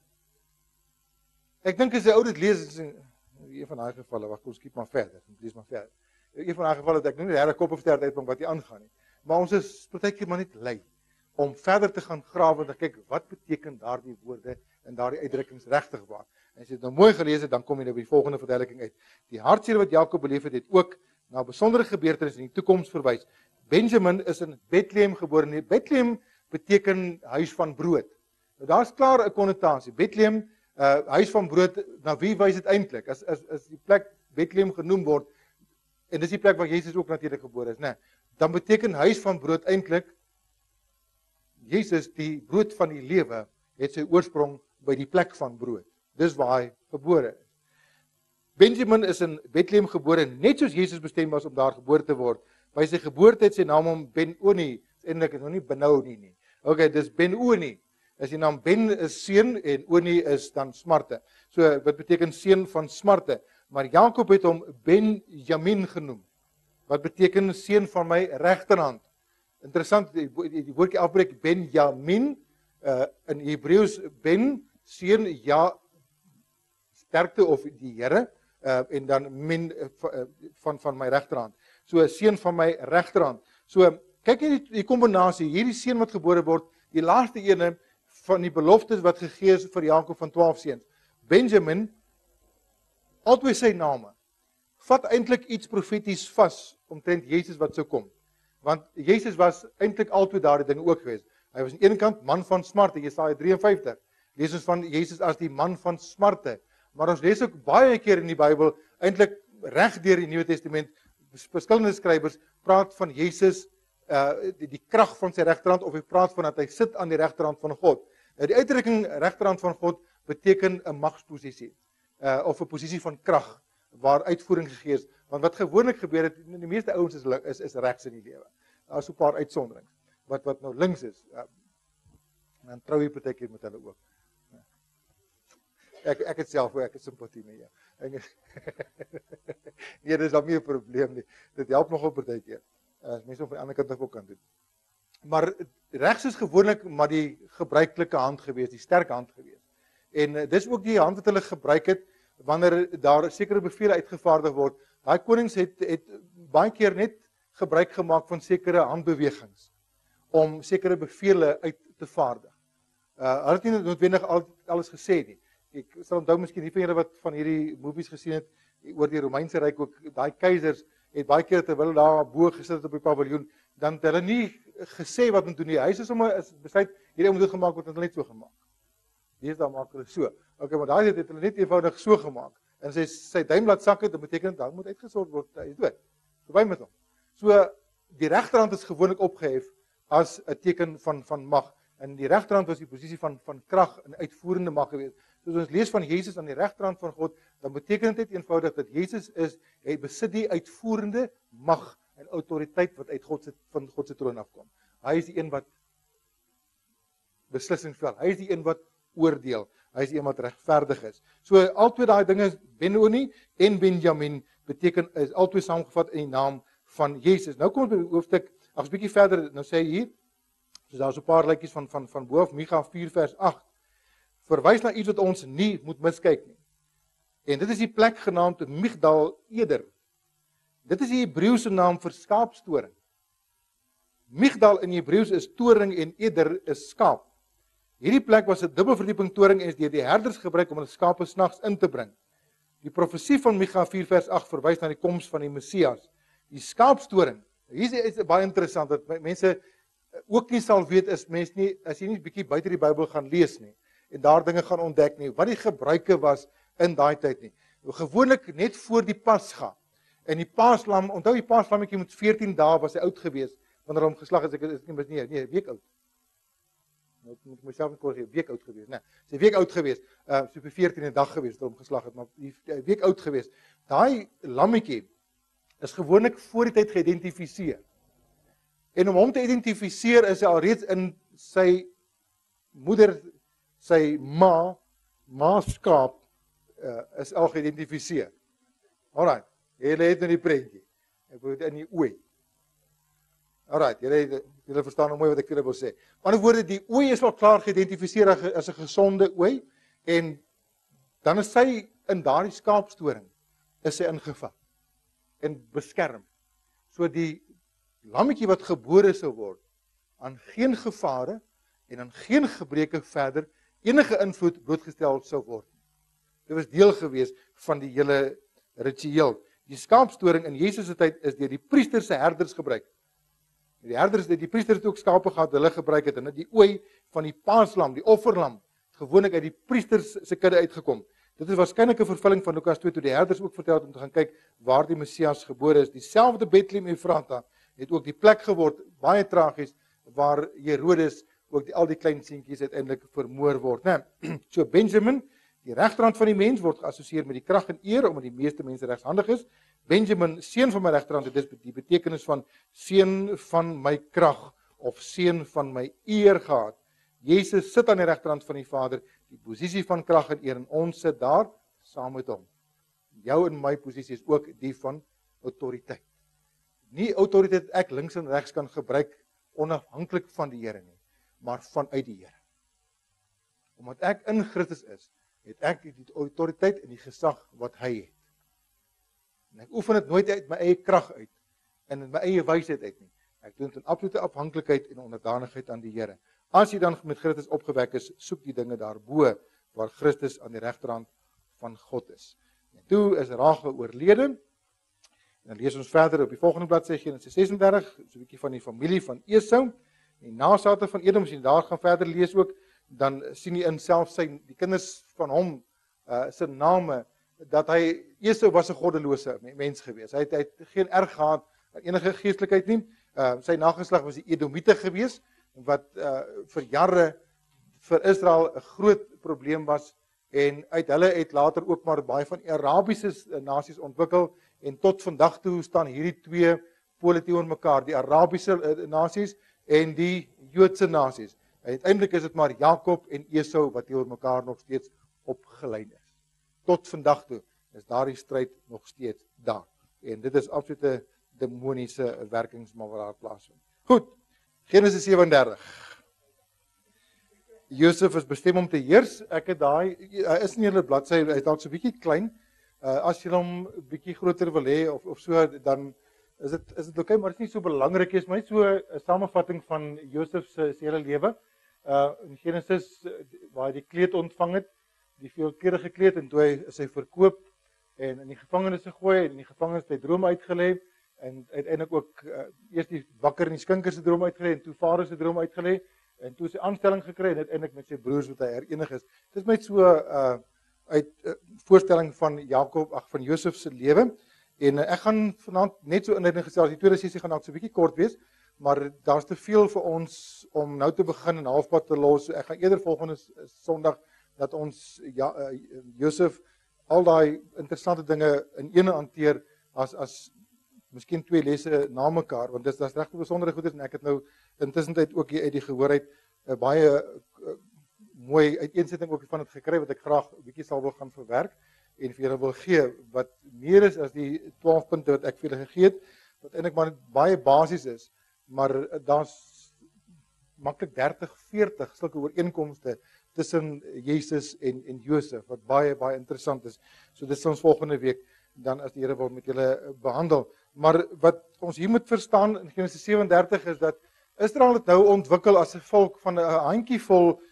Ek dink as jy ou dit lees, een van daai gevalle, wag, kom skiep maar verder, lees maar verder. Een van daai gevalle dat ek nou nie regtig kop of stert uitkom wat hier aangaan nie. Maar ons is partykeer maar net lui om verder te gaan grawe en te kyk wat beteken daardie woorde en daardie uitdrukkings regtig waar. En as jy dit nou mooi gelees het, dan kom jy nou by die volgende verduideliking uit. Die hartseer wat Jakob beleef het, het ook na besondere gebeurtenisse in die toekoms verwys. Benjamin is in Bethlehem gebore. Bethlehem beteken huis van brood. Nou daar's klaar 'n konnotasie. Bethlehem, huis van brood, na wie wys dit eintlik? As die plek Bethlehem genoem word, en dis die plek waar Jesus ook natuurlik gebore is, né? Dan beteken huis van brood eintlik Jesus, die brood van die lewe, het sy oorsprong by die plek van brood. Dis waar hy gebore is. Benjamin is in Bethlehem gebore, net soos Jesus bestem was om daar gebore te word. By sy geboorte het sy naam hom Ben-Oni, eintlik is nog nie Benoni nie. Okay, dis Ben-Oni. As die naam Ben is seun en Oni is dan smarte. So wat beteken seun van smarte. Maar Jakob het hom Benjamin genoem. Wat beteken seun van my regterhand. Interessant, die woordjie afbreek Benjamin, in Hebreëus Ben, seun, ja, sterkte of die Here, en dan min van my regterhand. So seun van my regterhand. So kyk jy die kombinasie, hierdie seun wat gebore word, die laaste ene van die beloftes wat gegee is vir Jakob van 12 seuns. Benjamin, albei sy name, vat eintlik iets profeties vas omtrent Jesus wat sou kom. Want Jesus was eintlik altyd daardie ding ook geweest. Hy was aan die ene kant man van smarte, Jesaja 53. Lees ons van Jesus as die man van smarte. Maar ons lees ook baie keer in die Bybel, eintlik reg deur die Nuwe Testament, verskillende skrywers praat van Jesus, die krag van sy regterhand, of hy praat van dat hy sit aan die regterhand van God. Die uitdrukking regterhand van God beteken 'n magsposisie, of 'n posisie van krag waar uitvoering gegee is. Want wat gewoonlik gebeur het, die meeste ouens is regs in die lewe. Daar's so 'n paar uitsonderings wat nou links is. En dan trou jy partykeer met hulle ook. Ek het self ook, ek het simpatie met jou. Nee, dis dan nie 'n probleem nie. Dit help nogal partykeer. As mense op die ander kant ook kan doen. Maar regs is gewoonlik maar die gebruikelike hand gewees, die sterk hand gewees. En dis ook die hand wat hulle gebruik het wanneer daar sekere bevele uitgevaardig word. Daai konings het baie keer net gebruik gemaak van sekere handbewegings om sekere bevele uit te vaardig. Hulle het nie noodwendig alles gesê nie. Ek sal onthou miskien die van julle wat van hierdie movies gesien het oor die Romeinse ryk ook, daai keisers het baie keer terwyl hulle daar bo gesit het op die paviljoen, dan het hulle nie gesê wat moet doen nie. Hy is sommer besluit hierdie moet dit gemaak word, het hulle net so gemaak. Hier dan maak hulle so. Okay, maar daai het hulle net eenvoudig so gemaak. En as hy sy duim laat sak het, dan beteken dit hy moet uitgesort word, hy is dood. Verby met hom. So die regterhand is gewoonlik opgehef as 'n teken van mag. En die regterhand was die posisie van krag en uitvoerende mag geweest. So as ons lees van Jesus aan die regterhand van God, dan beteken dit eenvoudig dat Jesus hy besit die uitvoerende mag en autoriteit wat uit van God se troon afkom. Hy is die een wat beslissings vel. Hy is die een wat oordeel. Hy is die een wat regverdig is. So albei daai dinge, Ben-Oni en Benjamin, is albei saamgevat in die naam van Jesus. Nou kom ons by die hoofstuk, as 'n bietjie verder, nou sê hy hier, so daar's 'n paar lykies van bo af, Micha 4 vers 8. Verwys na iets wat ons nie moet miskyk nie. En dit is die plek genaamd Migdal Eder. Dit is die Hebreëse naam vir skaapstoring. Migdal in Hebreëus is toring en Eder is skaap. Hierdie plek was 'n dubbelverdieping toring en is deur die herders gebruik om hulle skape snags in te bring. Die profesie van Micha 4 vers 8 verwys na die koms van die Messias. Die skaapstoring. Hier is baie interessant dat mense ook nie sal weet as jy nie bietjie buite die Bybel gaan lees nie en daar dinge gaan ontdek nie, wat die gebruike was in daai tyd nie. Gewoonlik net voor die Pasga. En die Paaslam, onthou die Paaslammetjie moet 14 dae was hy oud gewees wanneer hom geslag is, ek is nie 'n week oud. Nou moet ek myself korrigeer, week oud gewees. Nee, sy week oud gewees. So vir 14de dag gewees toe hom geslag het, maar die week oud gewees. Daai lammetjie is gewoonlik voor die tyd geïdentifiseer. En om hom te identifiseer is hy alreeds in sy moeder, sy ma skaap is al geïdentifiseer. Alright, julle het nou die prentjie. Ek wil dit in die ooi. Alright, julle verstaan nou mooi wat ek vir julle wil sê. Aan die ander woorde, die ooi is al klaar geïdentifiseer as 'n gesonde ooi en dan is sy in daardie skaapstoring is sy ingevat en beskerm. So die lammetjie wat gebore sou word aan geen gevare en aan geen gebreke verder enige invloed blootgestel sou word. Dit was deel gewees van die hele ritueel. Die skaapstoring in Jesus se tyd is deur die priesters se herders gebruik. Die priesters het ook skape gehad, hulle gebruik het en die ooi van die paaslam, die offerlam, het gewoonlik uit die priesters se kudde uitgekom. Dit is waarskynlik 'n vervulling van Lukas 2 toe die herders ook vertel het om te gaan kyk waar die Messias gebore is. Dieselfde Bethlehem Efrata het ook die plek geword, baie tragies, waar Herodes ook al die klein seentjies uiteindelik vermoor word, né? So Benjamin, die regterhand van die mens, word geassosieer met die krag en eer omdat die meeste mense regshandig is. Benjamin, seun van my regterhand, dit is die betekenis van seun van my krag of seun van my eer gehad. Jesus sit aan die regterhand van die Vader, die posisie van krag en eer en ons sit daar saam met hom. Jou en my posisie is ook die van autoriteit. Nie autoriteit ek links en regs kan gebruik onafhanklik van die Here nie, maar vanuit die Here. Omdat ek in Christus is, het ek die autoriteit en die gesag wat hy het. En ek oefen dit nooit uit my eie krag uit en in my eie wysheid uit nie. Ek doen dit in absolute afhanklikheid en onderdanigheid aan die Here. As jy dan met Christus opgewek is, soek die dinge daarbo waar Christus aan die regterhand van God is. En toe is Rachel oorlede. En dan lees ons verder op die volgende bladsy Genesis 36, so 'n bietjie van die familie van Esau, die nasate van Edom, as jy daar gaan verder lees ook, dan sien jy in self die kinders van hom se name dat hy Esau was 'n goddelose mens gewees. Hy het geen erg gehad aan enige geestelikheid nie. Sy nageslag was die Edomite gewees wat vir jare vir Israel 'n groot probleem was en uit hulle het later ook maar baie van Arabiese nasies ontwikkel en tot vandag toe staan hierdie twee pole teenoor mekaar, die Arabiese nasies en die Joodse nasies. Uiteindelik is dit maar Jakob en Esau wat teenoor mekaar nog steeds opgelyn is. Tot vandag toe is daardie stryd nog steeds daar. En dit is absolute demoniese werkings maar wat daar plaasvind. Goed. Genesis 37. Josef is bestem om te heers. Ek het daai is nie 'n bladsy, hy is dalk so 'n bietjie klein. As jy hom 'n bietjie groter wil hê of so, dan is dit okay, maar dit is nie so belangrik nie. Dit is maar so 'n samevatting van Josef se hele lewe. In Genesis waar hy die kleed ontvang het, die veelkleurige kleed en toe is hy verkoop en in die gevangenis gegooi en in die gevangenis het hy drome uitgelê en uiteindelik ook eers die wakker en die skinker se drome uitgelê en toe Farao se drome uitgelê en toe sy aanstelling gekry en uiteindelik met sy broers wat hy herenig is. Dit is net so uit voorstelling van van Josef se lewe en ek gaan vanaand net so inleiding gesels. Die tweede sessie gaan dalk so 'n bietjie kort wees, maar daar's te veel vir ons om nou te begin en halfpad te los. Ek gaan eerder volgende Sondag dat ons Josef al daai interessante dinge in een hanteer as miskien twee lesse na mekaar, want dis regtig besondere goedes en ek het nou intussentyd ook hier uit die gehoor uit 'n baie mooi uiteensetting ook van dit gekry wat ek graag 'n bietjie sal wil gaan verwerk en vir julle wil gee wat meer is as die 12 punte wat ek vir julle gegee het, wat eintlik maar baie basies is, maar daar's maklik 30-40 sulke ooreenkomste tussen Jesus en Josef wat baie interessant is. So dit is ons volgende week dan as die Here wil met julle behandel. Maar wat ons hier moet verstaan in Genesis 37 is dat Israel het nou ontwikkel as 'n volk van 'n handjievol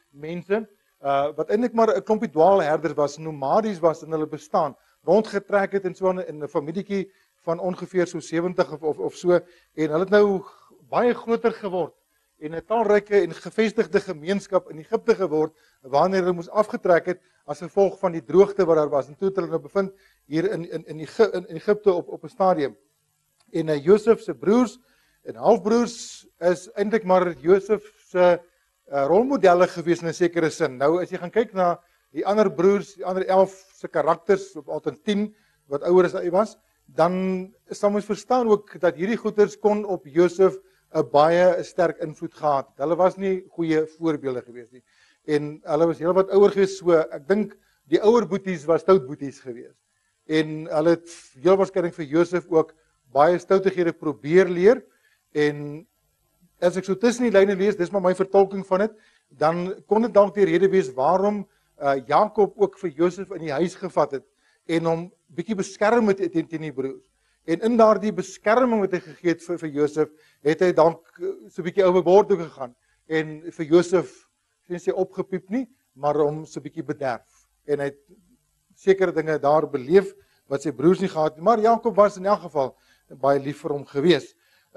mense wat eintlik maar 'n klompie dwaalherders was, nomadies was in hulle bestaan, rondgetrek het en so in 'n familietjie van ongeveer so 70 of so, en hulle het nou baie groter geword en 'n talryke en gevestigde gemeenskap in Egipte geword wanneer hulle moes afgetrek het as gevolg van die droogte wat daar was. En toe het hulle nou bevind hier in Egipte op 'n stadium. En Josef se broers en halfbroers is eintlik maar Josef se rolmodelle gewees in 'n sekere sin. Nou as jy gaan kyk na die ander broers, die ander 11 se karakters, of altyd 10 wat ouer as hy was, dan sal mens verstaan ook dat hierdie goeters kon op Josef 'n baie sterk invloed gehad het. Hulle was nie goeie voorbeelde gewees nie. En hulle was heel wat ouer gewees, so ek dink die ouer boeties was stout boeties gewees. En hulle het heel waarskynlik vir Josef ook baie stoutighede probeer leer. En as ek so tussen die lyne lees, dis maar my vertolking van dit, dan kon dit dalk die rede wees waarom Jakob ook vir Josef in die huis gevat het en hom bietjie beskerm het teen die broers. En in daardie beskerming wat hy gegee het vir Josef, het hy dalk so 'n bietjie oorboord toe gegaan en vir Josef sien sy opgepiep nie, maar hom so 'n bietjie bederf. En hy het sekere dinge daar beleef wat sy broers nie gehad het, maar Jakob was in elk geval baie lief vir hom gewees.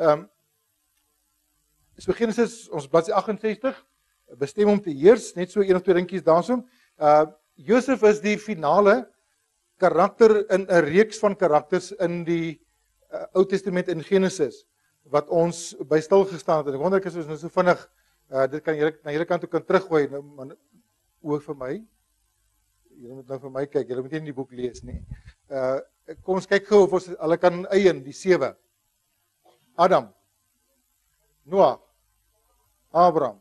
So Genesis, ons bladsy 68, bestem om te heers, net so een of twee dingetjies daarso. Josef is die finale karakter in 'n reeks van karakters in die Ou Testament in Genesis wat ons by stil gestaan het. En ek wonder ek is ons nou so vinnig dit kan julle na julle kant toe kan teruggooi nou oor vir my. Julle moet nou vir my kyk. Julle moet nie in die boek lees nie. Kom ons kyk gou of ons hulle kan eien, die 7. Adam, Noah, Abraham.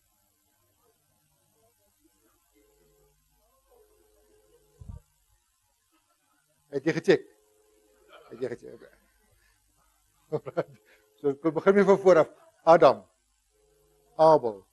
Het jy gecheck? Het jy gecheck? Okay. So kom begin weer van vooraf. Adam, Abel.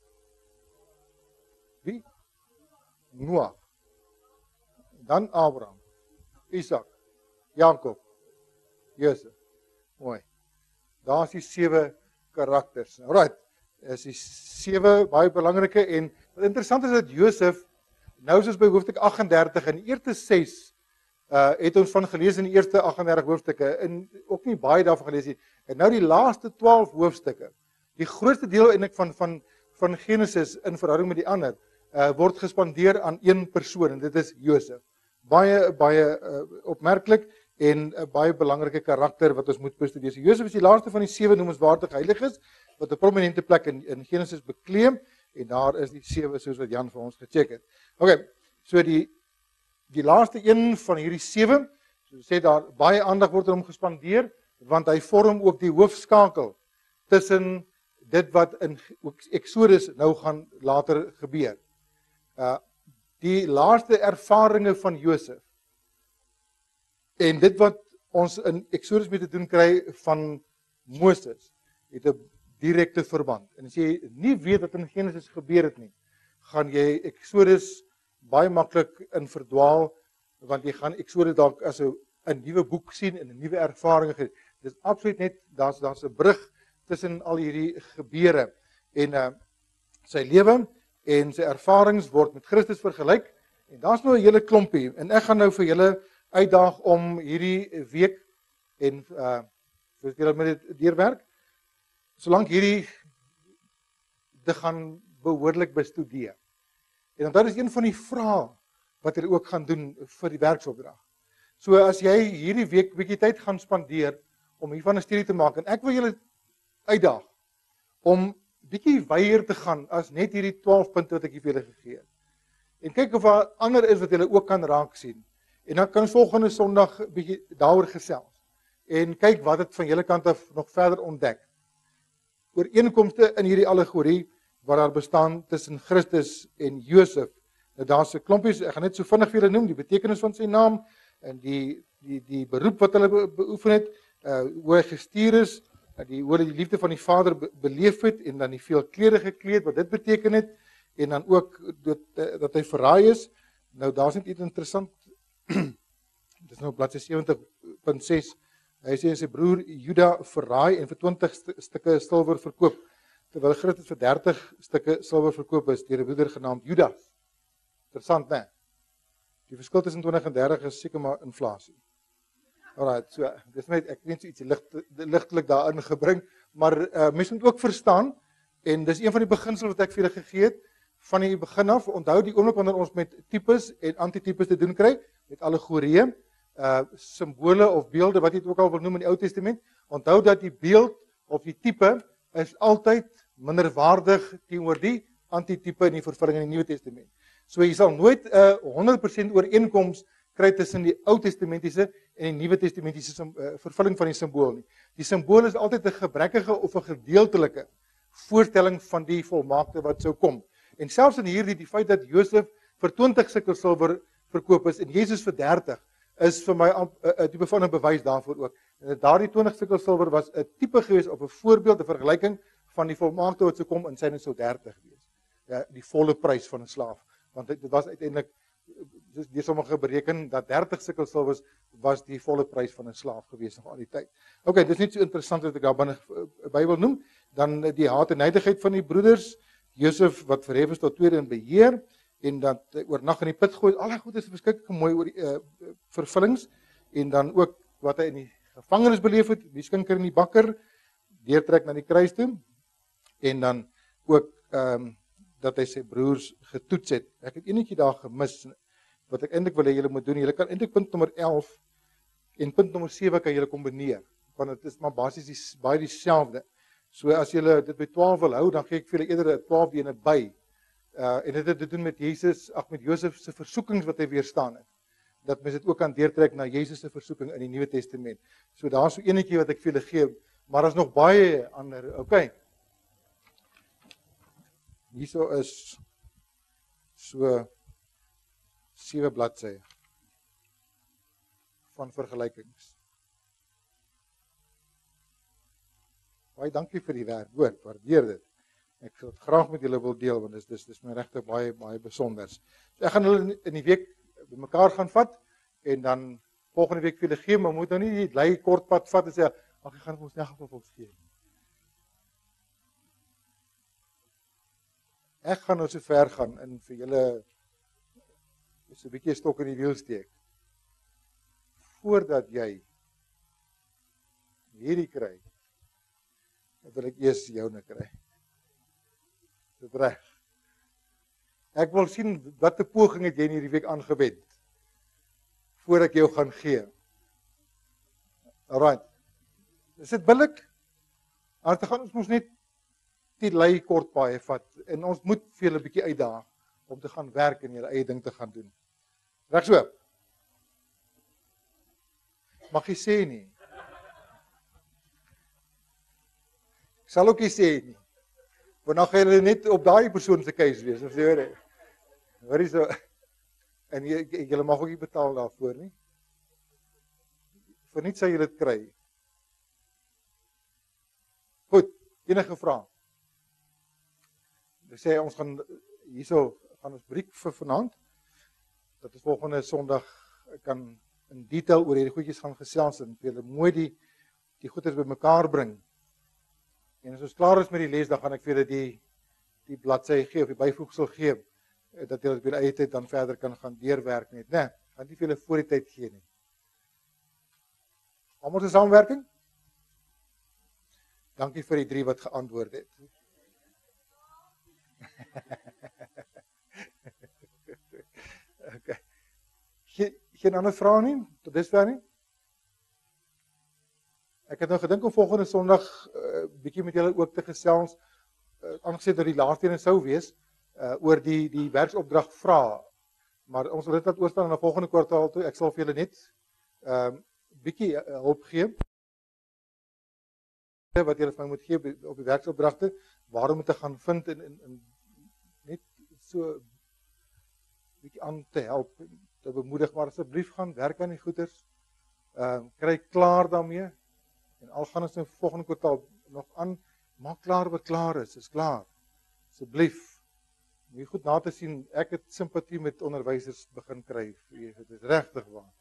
Wie? Noah. Dan Abraham, Isak, Jakob, Josef. Mooi. Daar is die 7 karakters. Alright. Is die 7 baie belangrike en wat interessant is dat Josef nou soos by hoofstuk 38 in die eerste 6 het ons van gelees in die eerste 38 hoofstukke en ook nie baie daarvan gelees nie. En nou die laaste 12 hoofstukke. Die grootste deel eintlik van Genesis in verhouding met die ander word gespandeer aan een persoon en dit is Josef. Baie opmerklik en 'n baie belangrike karakter wat ons moet bestudeer. So Josef is die laaste van die 7 noemenswaardige heiliges wat 'n prominente plek in Genesis bekleem en daar is die 7 soos wat Jan vir ons gecheck het. Okay, so die laaste een van hierdie 7, soos sê daar baie aandag word aan hom gespandeer want hy vorm ook die hoofskakel tussen dit wat in Exodus nou gaan later gebeur. Die laaste ervarings van Josef en dit wat ons in Exodus mee te doen kry van Moses het 'n direkte verband. En as jy nie weet wat in Genesis gebeur het nie, gaan jy Exodus baie maklik in verdwaal want jy gaan Exodus dalk as 'n nuwe boek sien en 'n nuwe ervaring gee. Dis absoluut net daar's 'n brug tussen al hierdie gebeure en sy lewe en sy ervarings word met Christus vergelyk en daar's nou 'n hele klompie en ek gaan nou vir julle uitdaag om hierdie week en soos julle met dit deurwerk solank hierdie te gaan behoorlik bestudeer. En dan is een van die vrae wat julle ook gaan doen vir die werksopdrag. So as jy hierdie week bietjie tyd gaan spandeer om hiervan 'n studie te maak en ek wil julle uitdaag om bietjie wyeer te gaan as net hierdie 12 punte wat ek vir julle gegee het. En kyk of daar ander is wat julle ook kan raak sien. En dan kan ons volgende Sondag bietjie daaroor gesels. En kyk wat dit van julle kant af nog verder ontdek. Ooreenkomste in hierdie allegorie wat daar bestaan tussen Christus en Josef. Nou daar's 'n klompies, ek gaan net so vinnig vir julle noem, die betekenis van sy naam en die beroep wat hulle beoefen het, hoe hy gestuur is, hoe hy die liefde van die Vader beleef het en dan die veelkleurige gekleed wat dit beteken het en dan ook dat hy verraai is. Nou daar's net iets interessant. Dit is nou op bladsy 70.6. Hy sê sy broer Juda verraai en vir 20 stukke silwer verkoop. terwyl Christus vir 30 stukke silwer verkoop is deur 'n broeder genaamd Judas. Interessant, né? Die verskil tussen 20 en 30 is seker maar inflasie. Alright, so dis net ek net so ietsie ligtelik daarin gebring, maar mense moet ook verstaan en dis een van die beginsels wat ek vir julle gegee het van die begin af. Onthou die oomblik wanneer ons met tipes en antitipes te doen kry, met allegorieë, simbole of beelde wat jy dit ook al wil noem in die Ou Testament, onthou dat die beeld of die tipe is altyd minderwaardig teenoor die antitipe in die vervulling in die Nuwe Testament. So jy sal nooit 100% ooreenkoms kry tussen die Ou Testamentiese en die Nuwe Testamentiese vervulling van die simbool nie. Die simbool is altyd 'n gebrekkige of 'n gedeeltelike voorstelling van die volmaakte wat sou kom. En selfs in hierdie die feit dat Josef vir 20 sikkel silwer verkoop is en Jesus vir 30 is vir my 'n tipe van 'n bewys daarvoor ook. En daardie 20 sikkel silwer was 'n tipe gewees of 'n voorbeeld, 'n vergelyking van die volmaakte wat sou kom en syne sou 30 wees. Ja, die volle prys van 'n slaaf, want dit was uiteindelik dis deur sommige bereken dat 30 sikkel silwer was die volle prys van 'n slaaf gewees nog al die tyd. Okay, dis net so interessant dat ek daar binne Bybel noem, dan die haat en neidigheid van die broeders, Josef wat verhef is tot tweede in beheer en dat oornag in die put gooi. Al die goed is verskriklik mooi oor die vervullings en dan ook wat hy in die gevangenis beleef het, die skinker en die bakker deurtrek na die kruis toe en dan ook dat hy sy broers getoets het. Ek het enetjie daar gemis wat ek eintlik wil hê julle moet doen. Julle kan eintlik punt nommer 11 en punt nommer 7 kan julle kombineer want dit is maar basies baie dieselfde. So as julle dit by 12 wil hou, dan gee ek vir julle eerder 'n 12de ene by. En dit het te doen met met Josef se versoekings wat hy weerstaan het. Dat mens dit ook kan deurtrek na Jesus se versoeking in die Nuwe Testament. So daar's so enetjie wat ek vir julle gee, maar daar's nog baie ander. Okay. Hierso is so 7 bladsye van vergelykings. Baie dankie vir die werk, hoor, waardeer dit. Ek sal dit graag met julle wil deel want dis my regtig baie besonder. So ek gaan hulle in die week bymekaar gaan vat en dan volgende week vir julle gee, maar moet nou nie die lei kort pad vat en sê ag ek gaan ons net gou vir ons gee. Ek gaan nou so ver gaan en vir julle so 'n bietjie stok in die wiel steek. Voordat jy hierdie kry, wil ek eers joune kry. Dit reg. Ek wil sien watter poging het jy in hierdie week aangewend voordat ek jou gaan gee. Alright. Is dit billik? Anders gaan ons mos net die lei kort paai vat en ons moet vir julle 'n bietjie uitdaag om te gaan werk en julle eie ding te gaan doen. Reg so. Mag jy sê nie. Ek sal ook nie sê nie. Want dan gaan julle net op daai persoon se keuse wees of sê hoor. Hoor jy so? En julle mag ook nie betaal daarvoor nie. Vir niks sal julle dit kry. Goed, enige vrae? Ek sê ons gaan hierso gaan ons briek vir vanaand. Dat ons volgende Sondag kan in detail oor hierdie goedjies gaan gesels en vir julle mooi die goeders bymekaar bring. En as ons klaar is met die les, dan gaan ek vir julle die bladsy gee of die byvoegsel gee dat julle op julle eie tyd dan verder kan gaan deurwerk net, né? Gaan nie vir julle voor die tyd gee nie. Almal se samewerking? Dankie vir die 3 wat geantwoord het. Okay. Geen ander vrae nie tot dusver nie? Ek het nou gedink om volgende Sondag bietjie met julle ook te gesels, aangesien dat die laaste een sou wees, oor die werksopdrag vra. Maar ons wil dit laat oorstaan na volgende kwartaal toe. Ek sal vir julle net bietjie hulp gee wat julle van my moet gee op die werksopdragte, waarom moet ek gaan vind en net so bietjie aan te help, te bemoedig, maar asseblief gaan werk aan die goeders, kry klaar daarmee, en al gaan ons in volgende kwartaal nog aan, maak klaar wat klaar is klaar, asseblief, moet goed na te sien, ek het simpatie met onderwysers begin kry, dit is regtig waar,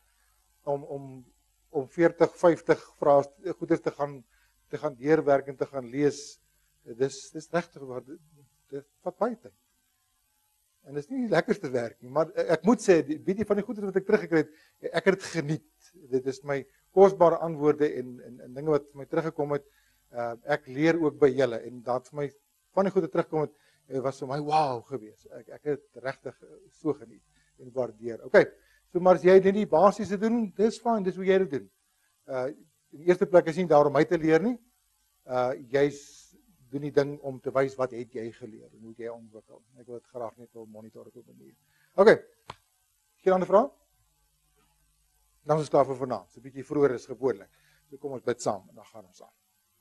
om 40, 50 vrae goeders te gaan deurwerk en te gaan lees, Dis regtig waar dit vat baie tyd. En dis nie die lekkerste werk nie, maar ek moet sê, die bietjie van die goeie wat ek teruggekry het, ek het dit geniet. Dit is my kosbare antwoorde en dinge wat vir my teruggekom het. Ek leer ook by julle en dat vir my van die goeie terugkom het, was vir my wow gewees. Ek het regtig so geniet en waardeer. Okay, so maar as jy net die basiese doen, dis fyn, dis hoe jy dit doen. In die eerste plek is nie daar om my te leer nie. Jy's doen die ding om te wys wat het jy geleer en hoe jy ontwikkel. Ek wil dit graag net wil monitor op 'n manier. Okay. Geen ander vrae? Dan is ons klaar vir vanaand. So 'n bietjie vroeër is gewoonlik. So kom ons bid saam en dan gaan ons aan.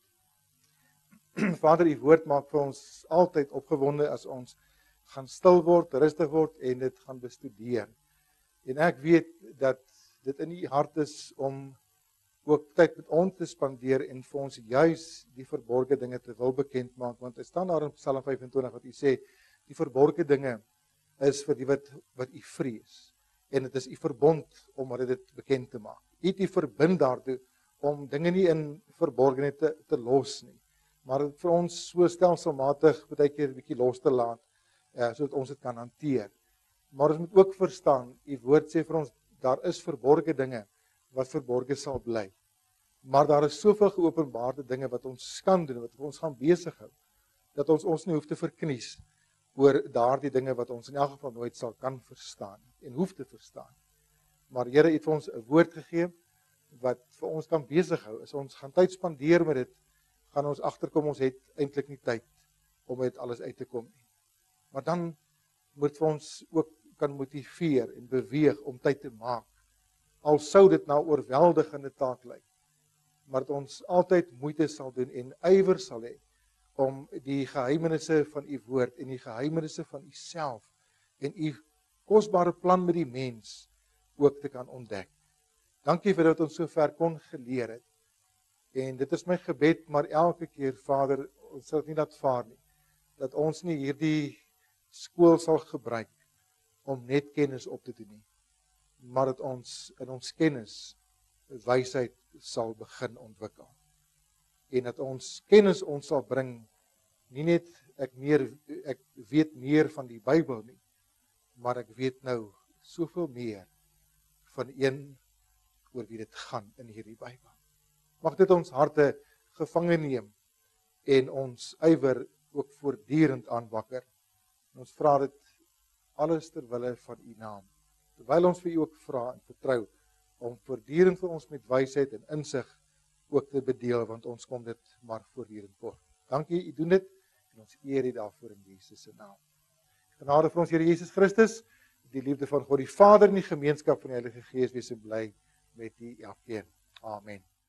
Vader, u woord maak vir ons altyd opgewonde as ons gaan stil word, rustig word en dit gaan bestudeer. En ek weet dat dit in u hart is om ook tyd met ons te spandeer en vir ons juis die verborgde dinge te wil bekend maak, want dit staan daar in Psalm 25 wat u sê, die verborgde dinge is vir die wat u vrees, en dit is u verbond om dit bekend te maak. U het u verbind daartoe om dinge nie in verborgenheid te los nie, maar vir ons so stelselmatig baie keer 'n bietjie los te laat, sodat ons dit kan hanteer. Maar ons moet ook verstaan, u woord sê vir ons, daar is verborgde dinge wat verborge sal bly. Maar daar is soveel geopenbaarde dinge wat ons kan doen, wat ons gaan besig hou, dat ons nie hoef te verknies oor daardie dinge wat ons in elk geval nooit sal kan verstaan en hoef te verstaan. Maar Here het vir ons 'n woord gegee wat vir ons kan besig hou. As ons gaan tyd spandeer met dit, gaan ons agterkom ons het eintlik nie tyd om dit alles uit te kom nie. Maar dan moet vir ons ook kan motiveer en beweeg om tyd te maak. Al sou dit nou oorweldigende taak lyk, maar dat ons altyd moeite sal doen en ywer sal hê om die geheimenisse van u woord en die geheimenisse van u self en u kosbare plan met die mens ook te kan ontdek. Dankie vir dat ons so ver kon geleer het. En dit is my gebed, maar elke keer, Vader, ons sal dit nie laat vaar nie, dat ons nie hierdie skool sal gebruik om net kennis op te doen nie, maar dat ons in ons kennis wysheid sal begin ontwikkel. En dat ons kennis ons sal bring, nie net ek weet meer van die Bybel nie, maar ek weet nou soveel meer van een oor wie dit gaan in hierdie Bybel. Mag dit ons harte gevange neem en ons ywer ook voortdurend aanwakker. Ons vra dit alles ter wille van u naam. Terwyl ons vir u ook vra en vertrou om voortdurend vir ons met wysheid en insig ook te bedeel, want ons kom dit maar voortdurend kort. Dankie, u doen dit en ons eer u daarvoor in Jesus se naam. Genade vir ons Here Jesus Christus, die liefde van God die Vader en die gemeenskap van die Heilige Gees wees en bly met u elkeen. Amen.